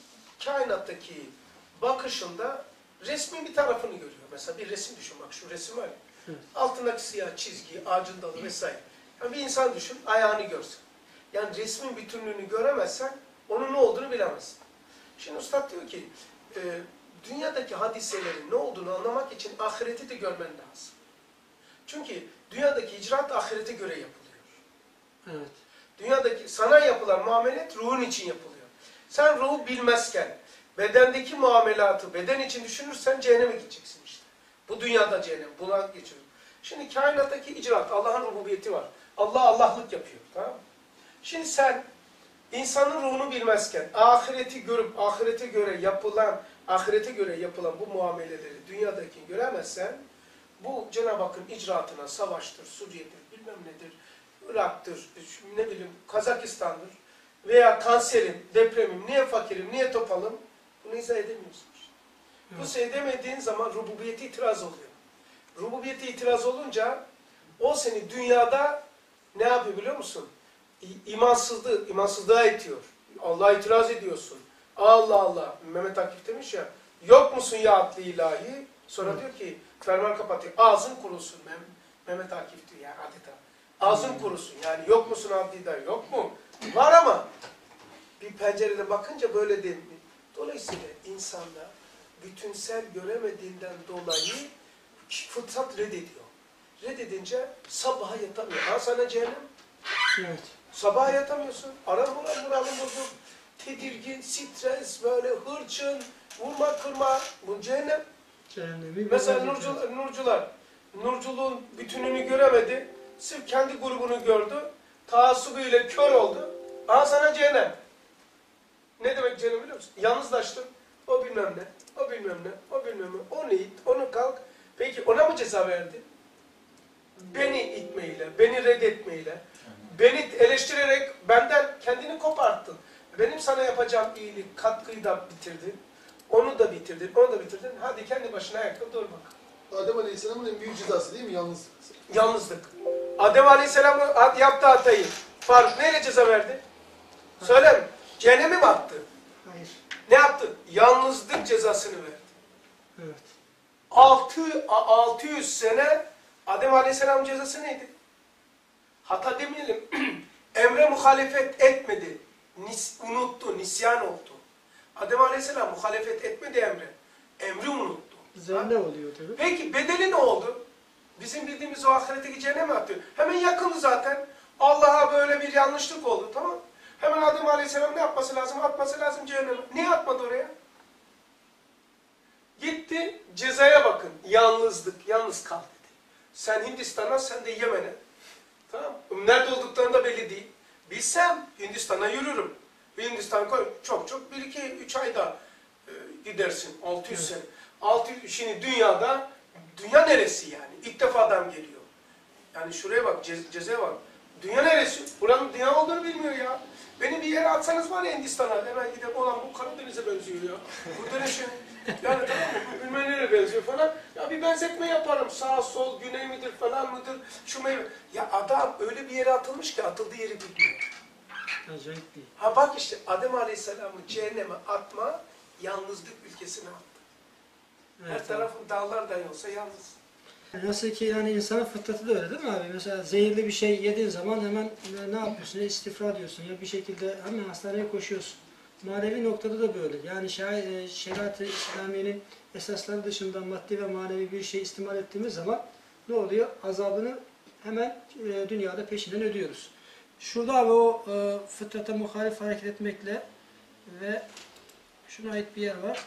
kainattaki bakışında resmin bir tarafını görüyor. Mesela bir resim düşün, bak şu resim var ya. Evet. Altındaki siyah çizgi, ağacın dalı vesaire. Yani bir insan düşün, ayağını görsün. Yani resmin bütünlüğünü göremezsen onun ne olduğunu bilemezsin. Şimdi Üstad diyor ki, e, dünyadaki hadiselerin ne olduğunu anlamak için ahireti de görmen lazım. Çünkü dünyadaki icraat ahirete göre yapılıyor. Evet. Dünyadaki sana yapılan muamelet ruhun için yapılıyor. Sen ruhu bilmezken bedendeki muamelatı beden için düşünürsen cehenneme gideceksin işte. Bu dünyada cehennem. Buna geçiyoruz. Şimdi kainattaki icraat, Allah'ın rububiyeti var. Allah Allah'lık yapıyor. Tamam mı? Şimdi sen insanın ruhunu bilmezken ahireti görüp ahirete göre yapılan ahirete göre yapılan bu muameleleri dünyadaki göremezsen bu Cenab-ı Hakk'ın icraatına savaştır, Suriye'dir, bilmem nedir, Irak'tır, ne bileyim Kazakistan'dır veya kanserim, depremim, niye fakirim, niye topalım bunu izah edemiyorsun. Bu şey edemediğin zaman rububiyeti itiraz oluyor. Rububiyeti itiraz olunca o seni dünyada ne yapıyor biliyor musun? İmansızlığı, imansızlığa itiyor. Allah'a itiraz ediyorsun. Allah Allah. Mehmet Akif demiş ya, yok musun ya adli ilahi? Sonra Hı. diyor ki, ferman kapatıyor. Ağzın kurusun. Mem Mehmet Akif diyor ya adeta. Ağzın Hı. kurusun. Yani yok musun adli ilahi? Yok mu? Var ama bir pencerede bakınca böyle değil mi? Dolayısıyla insanda bütünsel göremediğinden dolayı fıtrat reddediyor. Reddedince sabaha yatamıyor. Ha sana cehennem. Evet. Sabaha yatamıyorsun. Aram buram buralım bozuk. Tedirgin, stres, böyle hırçın, vurma kırma. Bu cehennem. Cehennemi Mesela nurcular, nurcular, nurculuğun bütününü göremedi. Sırf kendi grubunu gördü. Taassubuyla kör oldu. Aha sana cehennem. Ne demek cehennem biliyor musun? Yalnızlaştın. O bilmem ne, o bilmem ne, o bilmem ne. Onu it, onu kalk. Peki ona mı ceza verdi? Beni itmeyle, beni reddetmeyle, beni eleştirerek benden kendini koparttın. Benim sana yapacağım iyilik, katkıyı da bitirdin. Onu da bitirdin, onu da bitirdin. Hadi kendi başına ayakta dur bakalım. Adem Aleyhisselam'ın en büyük cezası değil mi? Yalnızlık. Yalnızlık. Adem Aleyhisselam'ın yaptığı hatayı Faruk neyle ceza verdi? Söyle mi? Cehenneme mi attı? Hayır. Ne yaptı? Yalnızlık cezasını verdi. Evet. altı yüz sene Adem Aleyhisselam cezası neydi? Hata demeyelim. Emre muhalefet etmedi. Nis, unuttu, nisyan oldu. Adem Aleyhisselam muhalefet etmedi emre. Emri unuttu. Zelle oluyor tabii. Peki bedeli ne oldu? Bizim bildiğimiz o ahiretteki cehenneme atıyor. Hemen yakındı zaten. Allah'a böyle bir yanlışlık oldu, tamam. Hemen Adem Aleyhisselam ne yapması lazım? Atması lazım cehenneme. Niye atmadı oraya? Gitti, cezaya bakın. Yalnızlık, yalnız kal dedi. Sen Hindistan'a, sen de Yemen'e. Tamam. Nerede olduklarını da belli değil. Bilsem Hindistan'a yürürüm. Hindistan çok çok bir iki üç ayda e, gidersin. altı yüz sene. altı yüz, şimdi dünyada, dünya neresi yani? İlk defa adam geliyor. Yani şuraya bak, ce cezaya bak. Dünya neresi? Buranın dünya olduğunu bilmiyor ya. Beni bir yere atsanız var ya Hindistan'a, hemen gidip olan bu Karadeniz'e benziyor ya. Burada ne şey? Yani tamam mı? Bilmem nereye benziyor falan. Ya bir benzetme yaparım. Sağ, sol, güney midir falan mıdır? Şu meyve. Ya adam öyle bir yere atılmış ki atıldığı yeri bilmiyor. Acayip değil. Ha bak işte Adem Aleyhisselam'ı cehenneme atma, yalnızlık ülkesine attı. Evet, Her tarafın dağlar dahi olsa yalnız. Nasıl ki yani insanın fıtratı da öyle değil mi abi? Mesela zehirli bir şey yediğin zaman hemen ne yapıyorsun? İstifra diyorsun ya bir şekilde hemen hastaneye koşuyorsun. Manevi noktada da böyle. Yani şeriat-ı İslamiye'nin esasları dışında maddi ve manevi bir şey istimal ettiğimiz zaman ne oluyor? Azabını hemen e, dünyada peşinden ödüyoruz. Şurada abi o e, fıtrata muhalif hareket etmekle ve şuna ait bir yer var.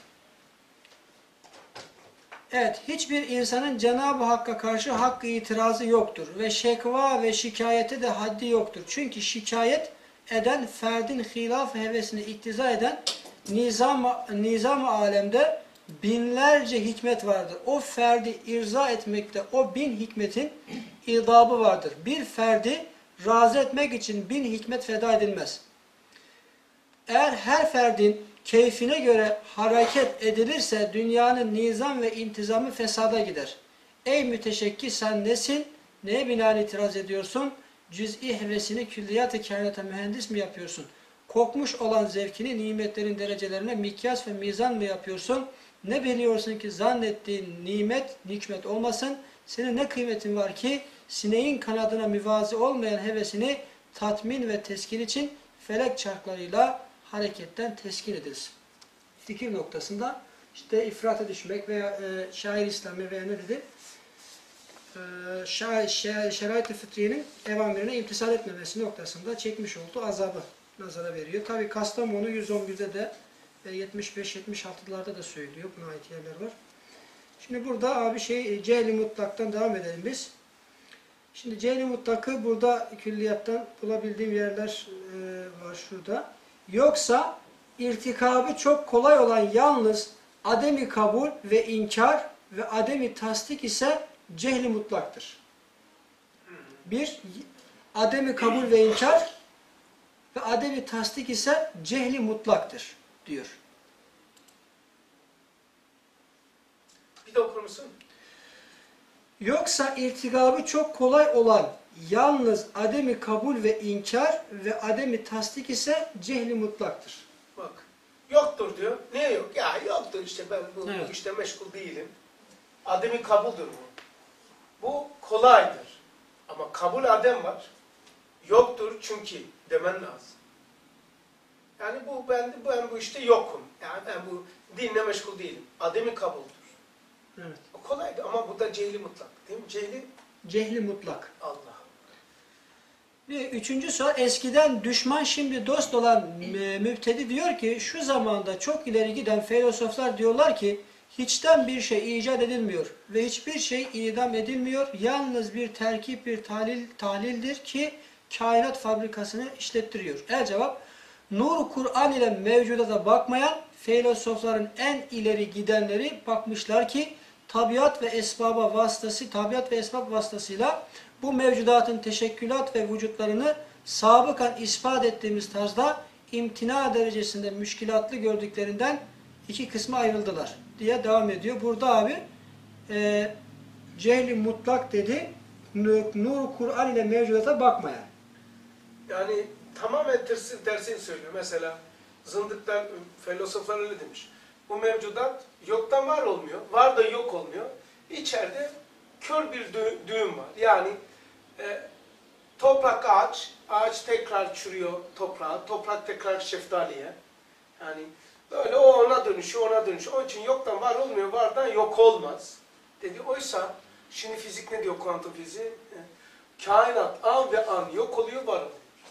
Evet, hiçbir insanın Cenab-ı Hakk'a karşı hakkı itirazı yoktur ve şekva ve şikayete de haddi yoktur. Çünkü şikayet eden ferdin hilaf hevesine iktiza eden nizam nizam alemde binlerce hikmet vardır. O ferdi irza etmekte o bin hikmetin idabı vardır. Bir ferdi razı etmek için bin hikmet feda edilmez. Eğer her ferdin keyfine göre hareket edilirse dünyanın nizam ve intizamı fesada gider. Ey müteşekkir sen nesin? Neye binaen itiraz ediyorsun? Cüz'i hevesini külliyat-ı kainata mühendis mi yapıyorsun? Kokmuş olan zevkini nimetlerin derecelerine mikyas ve mizan mı yapıyorsun? Ne biliyorsun ki zannettiğin nimet, nikmet olmasın? Senin ne kıymetin var ki sineğin kanadına müvazi olmayan hevesini tatmin ve teskin için felek çarklarıyla hareketten teskin edilsin. Fikir noktasında işte ifrata düşmek veya e, şair İslami veya ne dedi? E, şa, şa, şerait-i fıtriyenin evamirine imtisal etmemesi noktasında çekmiş olduğu azabı nazara veriyor. Tabi Kastamonu yüz on birde de e, yetmiş beş yetmiş altılarda da söylüyor. Buna ait yerler var. Şimdi burada abi şey cehli mutlaktan devam edelim biz. Şimdi cehli mutlakı burada külliyattan bulabildiğim yerler e, var şurada. Yoksa irtikabı çok kolay olan yalnız ademi kabul ve inkar ve ademi tasdik ise cehli mutlaktır. Bir, ademi kabul ve inkar ve ademi tasdik ise cehli mutlaktır diyor. Bir de okur musun? Yoksa irtikabı çok kolay olan yalnız ademi kabul ve inkar ve ademi tasdik ise cehli mutlaktır. Bak. Yoktur diyor. Ne yok? Ya yoktur işte ben bu, Evet. bu işte meşgul değilim. Ademi kabuldur bu. Bu kolaydır. Ama kabul adem var. Yoktur çünkü demen lazım. Yani bu ben ben bu işte yokum. Yani ben bu dinle meşgul değilim. Ademi kabuldür. Evet. O kolaydı ama bu da cehli mutlak. Değil mi? Cehli Cehli mutlak. Allah. Bir üçüncü soru, eskiden düşman şimdi dost olan e, mübtedi diyor ki şu zamanda çok ileri giden filozoflar diyorlar ki hiçten bir şey icat edilmiyor ve hiçbir şey idam edilmiyor. Yalnız bir terkip bir tahlil, tahlildir ki kainat fabrikasını işlettiriyor. El cevap, Nur Kur'an ile mevcudata bakmayan filozofların en ileri gidenleri bakmışlar ki tabiat ve esbaba vasıtası, tabiat ve esbab vasıtasıyla bu mevcudatın teşekkülat ve vücutlarını sabıkan ispat ettiğimiz tarzda imtina derecesinde müşkilatlı gördüklerinden iki kısma ayrıldılar diye devam ediyor. Burada abi e, cehli mutlak dedi, Nur Kur'an ile mevcudata bakmayan. Yani tamamen tersi, tersini söylüyor. Mesela zındıklar, filozoflar öyle demiş. Bu mevcudat yoktan var olmuyor. Var da yok olmuyor. İçeride kör bir dü düğüm var. Yani e, toprak ağaç, ağaç tekrar çürüyor toprağa, toprak tekrar şeftaliye. Yani böyle o ona dönüşüyor, ona dönüşüyor. Onun için yoktan var olmuyor, vardan yok olmaz dedi. Oysa şimdi fizik ne diyor, kuantum fiziği? E, kainat an ve an yok oluyor, var oluyor.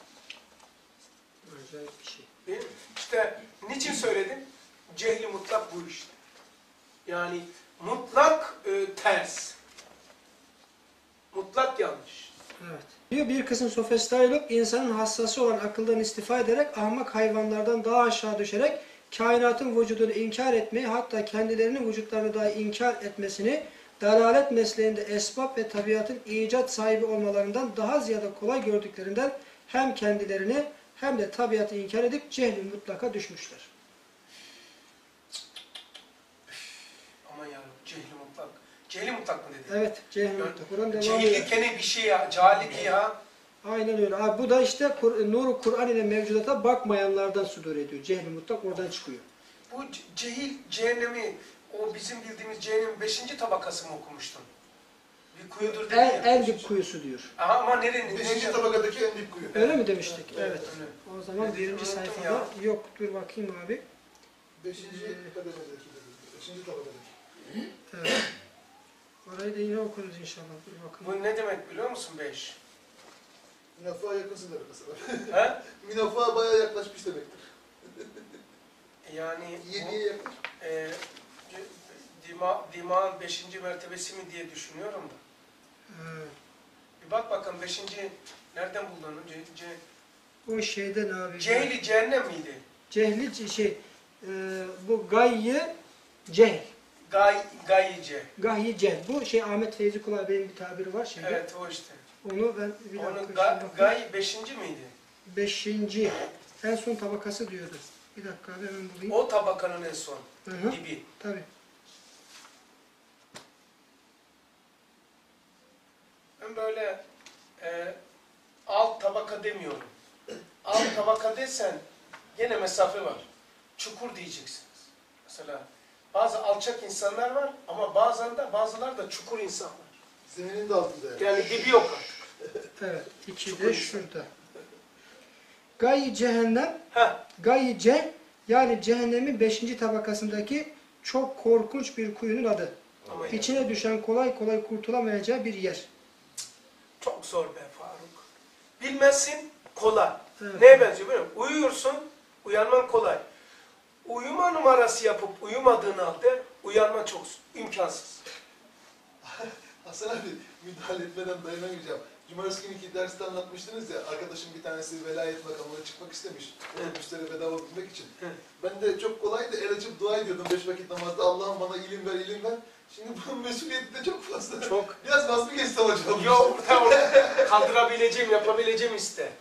Acayip bir şey. Değil mi? İşte niçin söyledim? Cehli mutlak bu işte. Yani mutlak e, ters. Mutlak yanlış. Evet. Diyor bir kısım sofistaylık insanın hassası olan akıldan istifa ederek ahmak hayvanlardan daha aşağı düşerek kainatın vücudunu inkar etmeyi, hatta kendilerinin vücutlarını dahi inkar etmesini, dalalet mesleğinde esbab ve tabiatın icat sahibi olmalarından daha ziyade kolay gördüklerinden hem kendilerini hem de tabiatı inkar edip cehli mutlaka düşmüşler. Aman yarabbim, cehli mutlak. Cehli mutlak mı dedi? Evet, cehli mutlak. Kur'an devam Cehillik ediyor. gene bir şey ya, cahillik ya. Aynen öyle. Abi bu da işte Kur, Nur-u Kur'an ile mevcudata bakmayanlardan sudur ediyor. Cehli mutlak oradan çıkıyor. Bu ce- cehil, cehennemi, o bizim bildiğimiz cehennemin beşinci tabakası mı okumuştun? Bir kuyudur dedin En, ya. en dip kuyusu diyor. Aha, ama nerenin? Beşinci nerede? tabakadaki en dip kuyu. Öyle mi demiştik? Evet, Evet. öyle. O zaman Ne birinci dedim, unuttum sayfada ya. yok. Dur bakayım abi. Beşinci kademedeki. Beşinci tabakadaki. Evet. Orayı da yine okuruz inşallah. Dur bakalım. Bu ne demek biliyor musun beş? Münafığa yakınsın demek mesela. He? Münafığa bayağı yaklaşmış demektir. Yani Yediye bu, yaklaşmış. e, dima, dimağın beşinci mertebesi mi diye düşünüyorum da. Ha, Bir bak bakalım beşinci nereden buldun onu? Ce, ce, o şeyden abi. cehli cehennem miydi? Cehli şey e, bu gayyi cehl. Gay, gayice. Gayyi cehl. Bu şey Ahmet Feyzi Kulay Bey'in bir tabiri var şimdi. Evet o işte. Onu ben bir dakika Onun şimdi ga, bakayım. gay beşinci miydi? Beşinci. En son tabakası diyordu. Bir dakika abi hemen bulayım. O tabakanın en son. Hı hı. Dibi. Tabii. Ben böyle e, alt tabaka demiyorum. Alt tabaka desen gene mesafe var. Çukur diyeceksiniz. Mesela bazı alçak insanlar var ama bazen de bazılar da çukur insanlar. Zeminin de altında yani. Yani dibi yok artık. Evet. İki Çukur de insan. şurada. Gayyi cehennem, Heh, gayyi cehl, yani cehennemin beşinci tabakasındaki çok korkunç bir kuyunun adı. ama ya, İçine düşen kolay kolay kurtulamayacağı bir yer. çok zor be Faruk. Bilmezsin kolay. Evet. Neye benziyor biliyor musun? Uyuyorsun, uyanman kolay. Uyuma numarası yapıp uyumadığın halde uyanma çok imkansız. Hasan abi müdahale etmeden dayanamayacağım. Cumartesi günkü derste anlatmıştınız ya, arkadaşım bir tanesi velayet makamına çıkmak istemiş. Ölmüşlere bedava bilmek için. Evet. Ben de çok kolaydı, el açıp dua ediyordum beş vakit namazda. Allah'ım bana ilim ver, ilim ver. Şimdi bunun mesuliyeti de çok fazla. Çok. Biraz vaz mı geçti hocam? Yok, tamam. Kaldırabileceğim, yapabileceğim iste.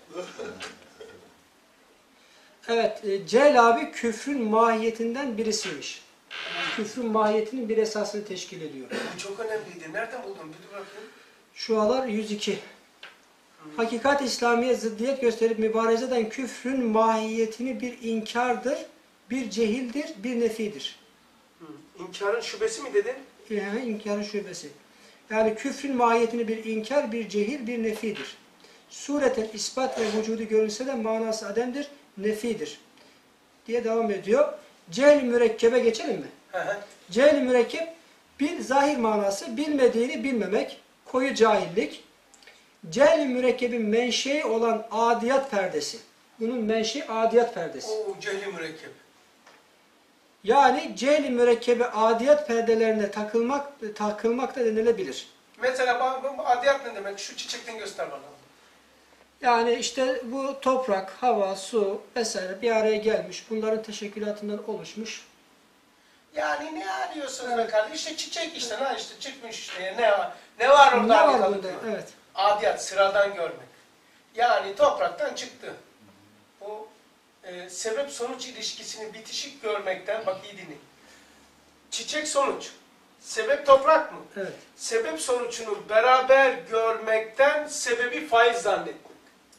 Evet, e, cehl abi küfrün mahiyetinden birisiymiş. Küfrün mahiyetinin bir esasını teşkil ediyor. Bu çok önemliydi. Nereden buldun? Bir dur bakayım. Şualar yüz iki. Hakikat İslamiye zıddiyet gösterip mübareze eden küfrün mahiyetini bir inkardır, bir cehildir, bir nefidir. Hı. İnkarın şubesi mi dedin? Yani inkarın şubesi. Yani küfrün mahiyetini bir inkar, bir cehil, bir nefidir. Sureten ispat ve vücudu görünse de manası ademdir, nefidir. Diye devam ediyor. Cehl mürekkebe geçelim mi? Hı hı. Cehl mürekkep bir zahir manası bilmediğini bilmemek, koyu cahillik. Cehl mürekkebin menşei olan adiyat perdesi. Bunun menşei adiyat perdesi. Oo, cehli mürekkep. Yani cehl mürekkebi adiyat perdelerine takılmak takılmak da denilebilir. Mesela bana bu adiyat ne demek? Şu çiçekten göster bana. Yani işte bu toprak, hava, su vesaire bir araya gelmiş. Bunların teşekkülatından oluşmuş. Yani ne arıyorsunuz be kardeşim? İşte çiçek işte. Ha işte çıkmış işte. Ne var? Ne var orada? Ne var adiyat burada? diyor. Evet. Adiyat, sıradan görmek. Yani topraktan çıktı. Bu e, sebep sonuç ilişkisini bitişik görmekten, bak iyi dinleyin. Çiçek sonuç. Sebep toprak mı? Evet. Sebep sonucunu beraber görmekten sebebi faiz zannetmek.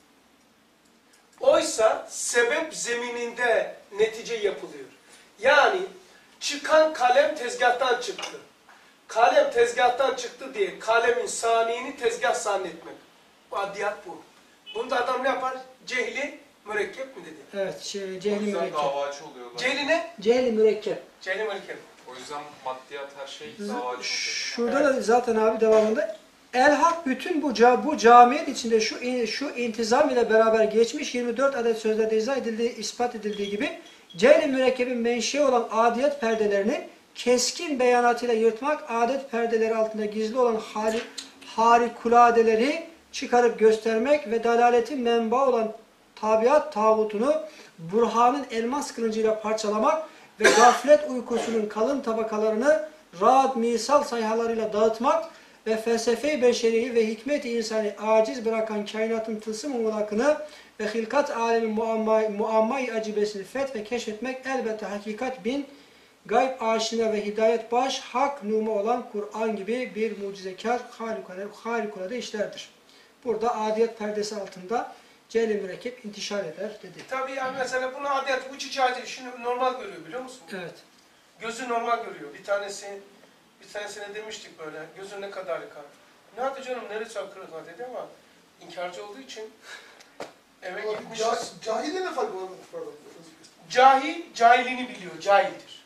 Oysa sebep zemininde netice yapılıyor. Yani çıkan kalem tezgahtan çıktı. Kalem tezgahtan çıktı diye kalemin saniyini tezgah zannetmek. Bu adiyat bu. Bunda adam ne yapar? Cehli mürekkep mi dedi? Evet, şey, O cehli yüzden mürekkep. davacı oluyorlar. Cehli ne? Cehli mürekkep. Cehli mürekkep. O yüzden maddiyat her şey davacı oluyor. Şurada da zaten abi devamında El-Hak bütün bu ca bu camiyet içinde şu in- şu intizam ile beraber geçmiş yirmi dört adet sözlerde izah edildiği, ispat edildiği gibi cehli mürekkebin menşei olan adiyet perdelerini keskin beyanatıyla yırtmak, adet perdeleri altında gizli olan hari, harikuladeleri çıkarıp göstermek ve dalaletin menba olan tabiat tağutunu burhanın elmas kılıncıyla parçalamak ve gaflet uykusunun kalın tabakalarını rahat misal sayhalarıyla dağıtmak ve felsefe-i beşeriyi ve hikmet-i insani aciz bırakan kainatın tılsım muğlakını ve hilkat alemin muamma-i muamma acibesini feth ve keşfetmek elbette hakikat bin gayb aşina ve hidayet baş hak numu olan Kur'an gibi bir mucizekar harikulade, harikulade işlerdir. Burada adiyet perdesi altında cehli mürekkep intişar eder dedi. Tabii yani mesela bunu adiyat, bu çiçeği şimdi normal görüyor biliyor musun? Evet. Gözü normal görüyor. Bir tanesi, bir tanesine demiştik böyle, gözün ne kadar yıkar. Ne yaptı canım, neresi akırık var dedi ama inkarcı olduğu için eve Ama gitmiş. Cah cahilde ne fark var? Pardon. Cahil, cahilini biliyor, cahildir.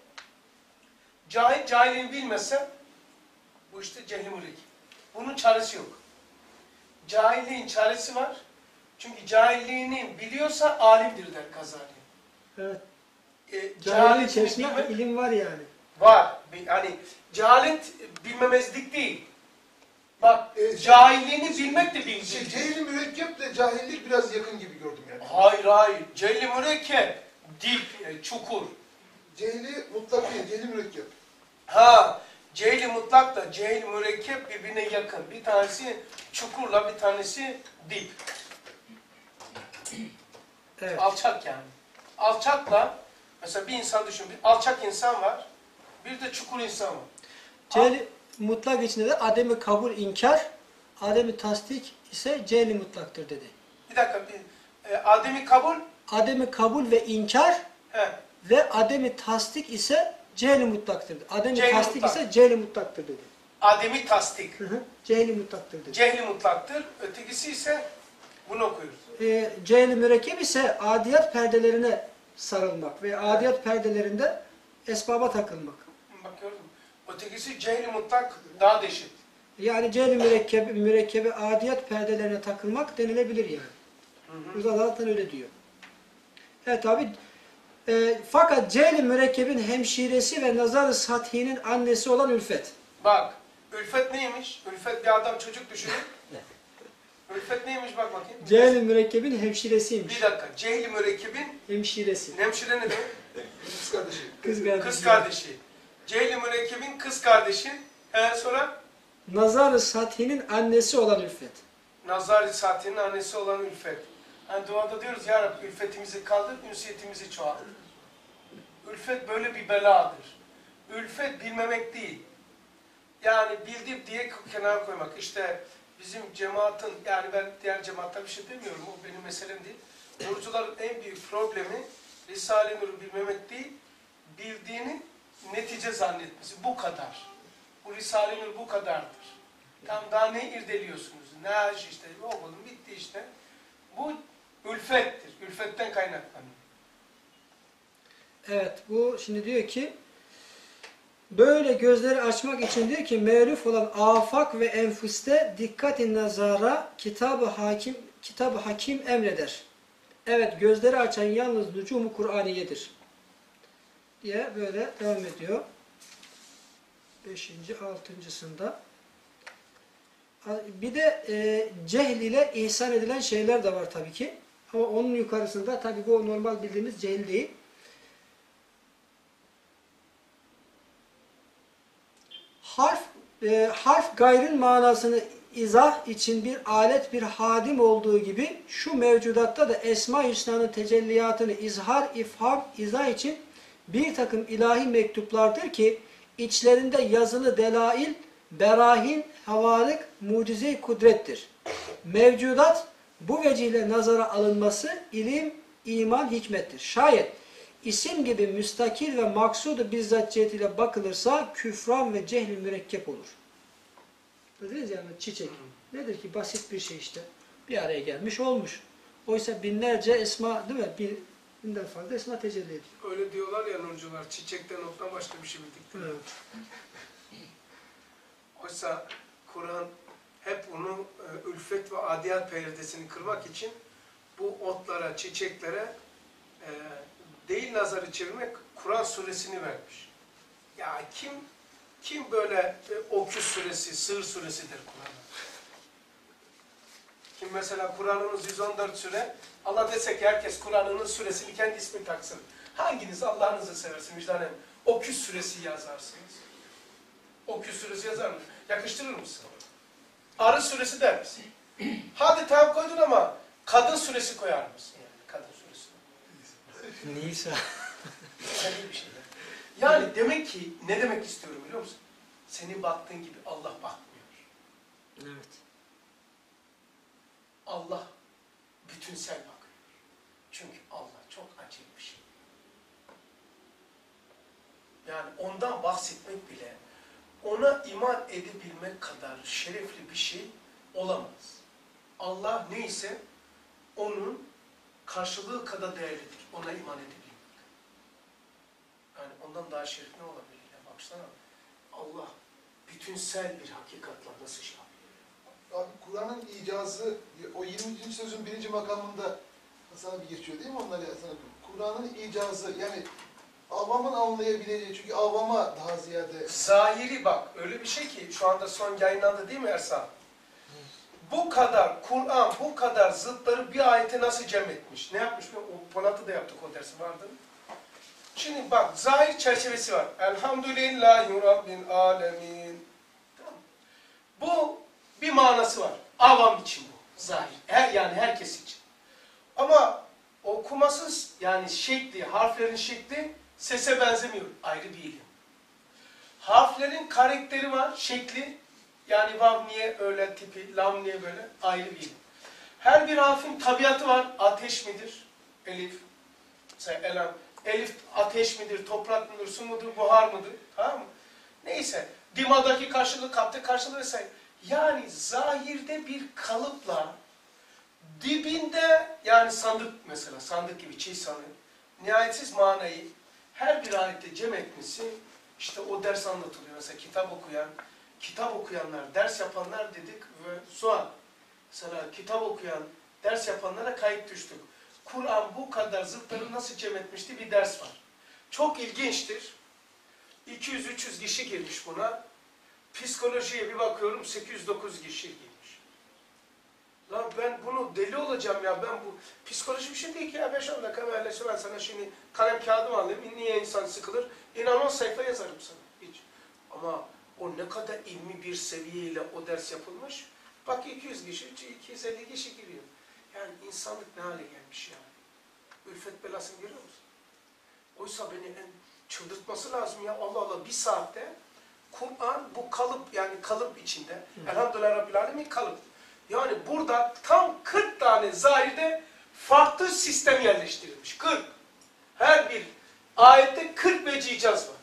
Cahil, cahilini bilmezse bu işte cehli mürekkep. Bunun çaresi yok. Cahilliğin çaresi var. Çünkü cahilliğini biliyorsa alimdir der Gazali. Evet. E, Cahilin içerisinde bilmek ilim var yani. var. Yani cehalet bilmemezlik değil. Bak, E, cahilliğini bilmek de Şey, bilmek. cehli mürekkeple cahillik biraz yakın gibi gördüm yani. Hayır hayır. Cehli mürekkep, dip, e, çukur. Cehli mutlak değil, cehli mürekkep. Ha, cehli mutlakla cehli mürekkep birbirine yakın. Bir tanesi çukurla bir tanesi dip. Evet. Alçak yani. Alçakla, mesela bir insan düşün, bir alçak insan var, bir de çukur insan var. Cehli mutlak içinde de ademi kabul inkar, ademi tasdik ise cehli mutlaktır dedi. Bir dakika, bir, e, ademi kabul, Ademi kabul ve inkar he, ve ademi tasdik ise cehli mutlaktır. Ademi Cehli tasdik mutlak. ise cehli mutlaktır dedi. ademi tasdik. Hı hı. Cehli mutlaktır dedi. Cehli mutlaktır, ötekisi ise bunu okuyoruz. E, cehli mürekkep ise adiyat perdelerine sarılmak ve adiyat perdelerinde esbaba takılmak. Bak gördün mü? Ötekisi cehli mutlak daha deşit. Yani cehli mürekkebi, mürekkebi adiyat perdelerine takılmak denilebilir yani. Hı hı. Burada zaten öyle diyor. Evet abi. E, fakat cehli mürekkebin hemşiresi ve nazar-ı sathinin annesi olan ülfet. Bak, ülfet neymiş? Ülfet bir adam çocuk düşünün. Ülfet neymiş bak bakayım. Cehli mürekkebin hemşiresiymiş. Bir dakika, cehli mürekkebin Hemşiresi. hemşire ne demek? Kız kardeşi. Kız kardeşi. Kız kardeşi. Cehli mürekkebin kız kardeşi. He, sonra Nazar-ı sathinin annesi olan ülfet. Nazar-ı Saati'nin annesi olan ülfet. Hani duada diyoruz ya Rabbi ülfetimizi kaldır, ünsiyetimizi çoğalt. Ülfet böyle bir beladır. Ülfet bilmemek değil. Yani bildim diye kenara koymak. İşte bizim cemaatin, yani ben diğer cemaatta bir şey demiyorum, o benim meselem değil. Nurcuların en büyük problemi Risale-i Nur'u bilmemek değil, bildiğini netice zannetmesi. Bu kadar. Bu Risale-i Nur bu kadardır. Tam daha ne irdeliyorsunuz? Ne aş işte, oğlum bitti işte. Bu ülfettir. Ülfetten kaynaklanıyor. Evet, bu şimdi diyor ki böyle gözleri açmak için diyor ki me'ruf olan afak ve enfüste dikkat-i nazara kitab-ı hakim kitab-ı hakim emreder. Evet, gözleri açan yalnız nücum-u Kur'aniyedir diye böyle devam ediyor. Beşinci, altıncısında. Bir de e, cehl ile ihsan edilen şeyler de var tabii ki. Ama onun yukarısında tabii bu normal bildiğimiz cehl değil. Harf, e, harf gayrın manasını izah için bir alet, bir hadim olduğu gibi şu mevcudatta da Esma-i Hüsna'nın tecelliyatını izhar, ifham, izah için bir takım ilahi mektuplardır ki içlerinde yazılı delail, berahin, havalık, mucize-i kudrettir. Mevcudat bu vecihle nazara alınması ilim, iman, hikmettir. Şayet isim gibi müstakil ve maksudu bizzat cihetiyle bakılırsa küfran ve cehli mürekkep olur. Dediniz yani çiçek. Nedir ki? Basit bir şey işte. Bir araya gelmiş olmuş. Oysa binlerce esma değil mi? Bir, binden fazla esma tecelli ediyor. Öyle diyorlar ya nurcular, çiçekten ottan başka bir şey bildik. Evet. Oysa Kur'an hep onu e, ülfet ve adiyat perdesini kırmak için bu otlara, çiçeklere e, değil nazarı çevirmek, Kur'an suresini vermiş. Ya kim kim böyle e, Oküs suresi, Sığır suresidir Kur'an'ın? Kim mesela Kur'an'ımız yüz on dört süre, Allah desek herkes Kur'an'ının suresini kendi ismi taksın. Hanginiz Allah'ınızı seversin vicdanen? Oküs suresi yazarsınız. Oküs suresi yazar mı? Yakıştırır mısın? Arı suresi der misin? Hadi tamam koydun ama kadın suresi koyar mısın? Yani kadın suresi. Nisa. Öyle bir şey. Yani demek ki ne demek istiyorum biliyor musun? Senin baktığın gibi Allah bakmıyor. Evet. Allah bütünsel bakıyor. Çünkü Allah çok acayip bir şey. Yani ondan bahsetmek bile, ona iman edebilmek kadar şerefli bir şey olamaz. Allah neyse onun karşılığı kadar değerlidir. Ona iman edebilmek. Yani ondan daha şerif ne olabilir? Ya baksana Allah bütünsel bir hakikatla nasıl şey yapıyor? Abi Kur'an'ın icazı o yirminci sözün birinci makamında sana bir geçiyor değil mi onlar ya sana? Kur'an'ın icazı yani avamın anlayabileceği çünkü avama daha ziyade. Zahiri bak öyle bir şey ki şu anda son yayınlandı değil mi Ersan? Bu kadar Kur'an bu kadar zıtları bir ayete nasıl cem etmiş? Ne yapmış? O Polat'ta yaptık o dersi vardı. Şimdi bak zahir çerçevesi var. Elhamdülillahi Rabbil alemin. Tamam. Bu bir manası var. Avam için bu. Zahir. Her, yani herkes için. Ama okumasız yani şekli, harflerin şekli sese benzemiyor. Ayrı bir ilim. Harflerin karakteri var, şekli. Yani vav niye öyle tipi, lam niye böyle ayrı bir ilim. Her bir harfin tabiatı var. Ateş midir? Elif. Mesela elam. Elif ateş midir, toprak mıdır, su mudur, buhar mıdır? Tamam mı? Neyse. Dimadaki karşılığı, kaptaki karşılığı vesaire. Yani zahirde bir kalıpla dibinde yani sandık mesela, sandık gibi çiğ sandık, nihayetsiz manayı her bir ayette cem etmesi, işte o ders anlatılıyor. Mesela kitap okuyan, kitap okuyanlar, ders yapanlar dedik ve sual. Mesela kitap okuyan, ders yapanlara kayıt düştük. Kur'an bu kadar zıtları nasıl cem etmişti bir ders var. Çok ilginçtir. iki yüz üç yüz kişi girmiş buna. Psikolojiye bir bakıyorum sekiz yüz dokuz kişi girmiş. Lan ben bunu deli olacağım ya ben bu psikoloji bir şey değil ki ya beş on dakika böyle ben sana şimdi kalem kağıdımı alayım niye insan sıkılır? İnan on sayfa yazarım sana. Hiç. Ama o ne kadar ilmi bir seviyeyle o ders yapılmış. Bak iki yüz kişi, iki yüz elli kişi giriyor. Yani insanlık ne hale gelmiş ya. Ülfet belasını görüyor musun? Oysa beni en çıldırtması lazım ya Allah Allah bir saatte Kur'an bu kalıp yani kalıp içinde. Hı. Elhamdülillah Rabbil Alemin kalıp. Yani burada tam kırk tane zahirde farklı sistem yerleştirilmiş. kırk. Her bir ayette kırk vecicaz var.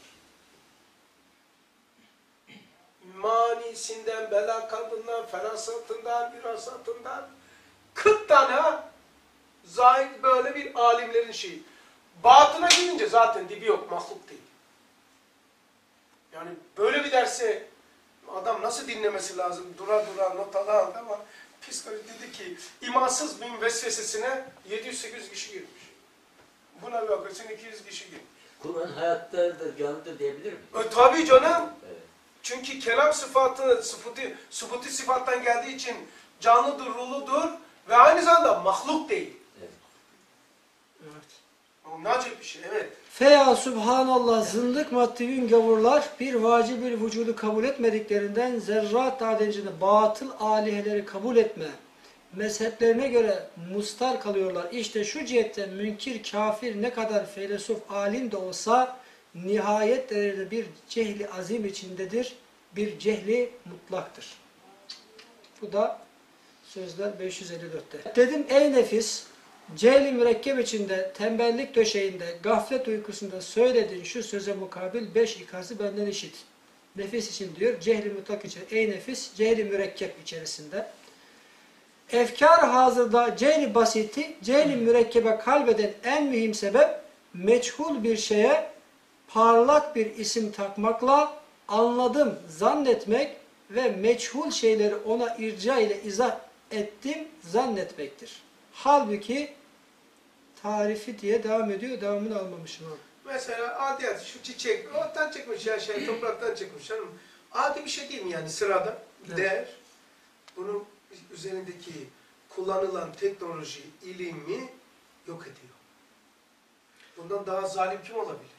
Manisinden, belakatından, ferasatından, firasatından kırk tane ha. Zahir böyle bir alimlerin şeyi. Batına girince zaten dibi yok, mahluk değil. Yani böyle bir derse adam nasıl dinlemesi lazım? Dura dura not alan ama psikoloji dedi ki imansız bir vesvesesine yedi yüz sekiz yüz kişi girmiş. Buna bir bakıyorsun iki yüz kişi girmiş. Kur'an hayattadır, canlıdır diyebilir miyim? E, tabii canım. Evet. Çünkü kelam sıfatı, sıfatı, sıfatı sıfattan geldiği için canlıdır, ruhludur ve aynı zamanda mahluk değil. Evet. Evet. O ne acayip bir şey, evet. Feya subhanallah zındık maddevin gavurlar bir vacib bir vücudu kabul etmediklerinden zerrat adencinde batıl aliheleri kabul etme mezheplerine göre mustar kalıyorlar. İşte şu cihette münkir kafir ne kadar feylesof alim de olsa nihayet derecede bir cehli azim içindedir. Bir cehli mutlaktır. Bu da sözler beş yüz elli dörtte. Dedim ey nefis Cehli mürekkep içinde, tembellik döşeğinde, gaflet uykusunda söylediğin şu söze mukabil beş ikazı benden işit. Nefis için diyor, cehli mutlak için. Ey nefis, cehli mürekkep içerisinde. Efkar hazırda cehli basiti, cehli mürekkebe kalbeden en mühim sebep, meçhul bir şeye parlak bir isim takmakla anladım, zannetmek ve meçhul şeyleri ona irca ile izah ettim, zannetmektir. Halbuki tarifi diye devam ediyor, devamını almamışım abi. Mesela adiyat, şu çiçek, ottan çıkmış ya şey, topraktan çıkmış canım. Adi bir şey değil mi yani sırada? Evet. Değer. Bunun üzerindeki kullanılan teknoloji, ilimi yok ediyor. Bundan daha zalim kim olabilir?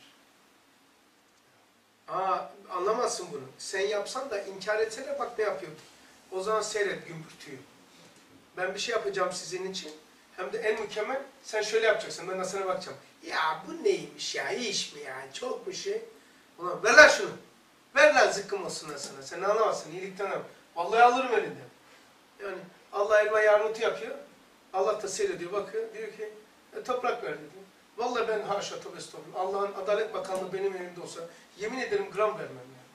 Aa, anlamazsın bunu. Sen yapsan da inkar etsene bak ne yapıyor. O zaman seyret gümbürtüyor. Ben bir şey yapacağım sizin için. Hem de en mükemmel, sen şöyle yapacaksın, ben de sana bakacağım. Ya bu neymiş ya, iyi iş mi ya, çok bir şey. Ulan ver lan şunu. Ver lan zıkkım olsun sana. Sen anlamazsın, iyilikten al. Vallahi alırım elinden. Yani Allah elma yarmutı yapıyor. Allah da seyrediyor, bakıyor. Diyor ki, e, toprak ver dedi. Vallahi ben haşa tövbe estağfurullah. Allah'ın Adalet Bakanlığı benim elimde olsa, yemin ederim gram vermem yani.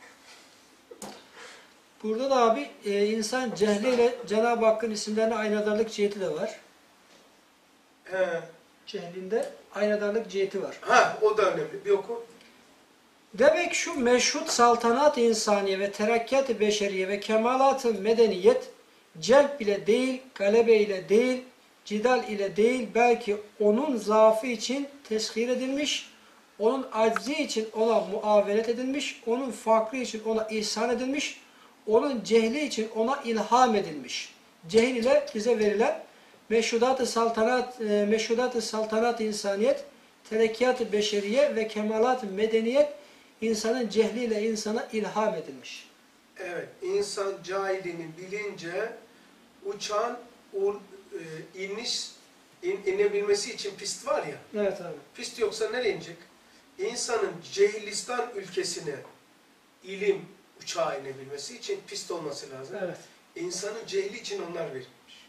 Burada da abi e, insan cehliyle Cenab-ı Hakk'ın isimlerine aynadarlık ciheti de var. He. Cehlinde aynadarlık ciheti var. Ha, o da önemli. Bir oku. Demek şu meşhut saltanat insaniye ve terakkiat-ı beşeriye ve kemalat-ı medeniyet celb ile değil, galebe ile değil, cidal ile değil, belki onun zaafı için teshir edilmiş, onun aczi için ona muavenet edilmiş, onun fakrı için ona ihsan edilmiş, onun cehli için ona ilham edilmiş. Cehil ile bize verilen meşhudat-ı saltanat, e, meşhudat-ı saltanat insaniyet, terekkiyat-ı beşeriye ve kemalat-ı medeniyet insanın cehliyle insana ilham edilmiş. Evet, insan cahilini bilince uçan, ur, e, iniş, in, inebilmesi için pist var ya, Evet abi. pist yoksa nereye inecek? İnsanın Cehlistan ülkesine ilim uçağı inebilmesi için pist olması lazım. Evet. İnsanın cehli için onlar verilmiş.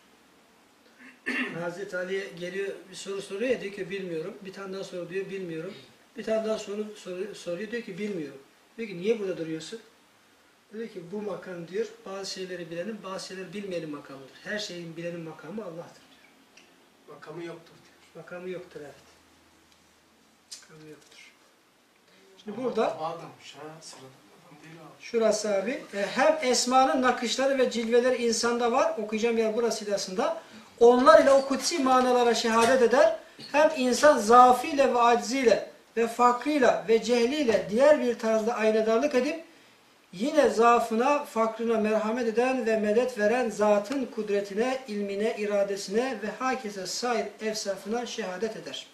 Hazreti Ali'ye geliyor bir soru soruyor ya, diyor ki bilmiyorum. Bir tane daha soru diyor bilmiyorum. Bir tane daha soru, soru soruyor diyor ki bilmiyorum. Diyor ki niye burada duruyorsun? Diyor ki bu makam diyor bazı şeyleri bilenin bazı şeyleri bilmeyenin makamıdır. Her şeyin bilenin makamı Allah'tır diyor. Makamı yoktur diyor. Makamı yoktur evet. Makamı yoktur. Şimdi burada Adammış ha, sıradan adam değil abi. şurası abi e, hem esmanın nakışları ve cilveleri insanda var. Okuyacağım yer burasıydı aslında. Onlar ile o kutsi manalara şehadet eder. Hem insan zaafıyla ve aciziyle ve fakrıyla ve cehliyle diğer bir tarzda aynadarlık edip yine zaafına, fakrına merhamet eden ve medet veren zatın kudretine, ilmine, iradesine ve hakeze sair efsafına şehadet eder.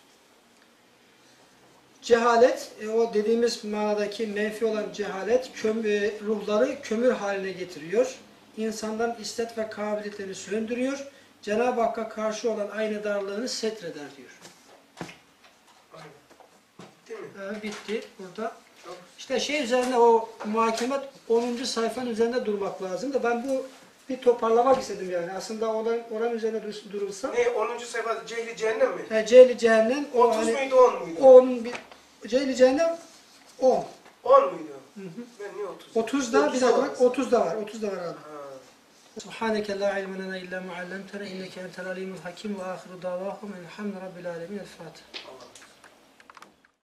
Cehalet, e, o dediğimiz manadaki menfi olan cehalet kömür, ruhları kömür haline getiriyor. İnsandan istet ve kabiliyetlerini söndürüyor. Cenab-ı Hakk'a karşı olan aynadarlığını setreder diyor. Aynen. Değil mi? Ee, bitti burada. Çok. İşte şey üzerine o muhakemet onuncu sayfanın üzerinde durmak lazım da ben bu bir toparlamak istedim yani. Aslında oran, oran üzerine dur- durulsa. Ne? onuncu sayfada Cehli Cehennem mi? E, Cehli cehennem o otuz hani muydu on muydu? on bir Cehli cehennem on. on muydu? Hı hı. Ben niye otuz? otuzda bir otuz dakika var. bak otuzda var. otuzda var abi. Ha. Subhaneke la ilme lena illa ma allamtena inneke entel alimul hakim ve ahiru davahum elhamdülillahi rabbil alemin. El Fatiha. Allah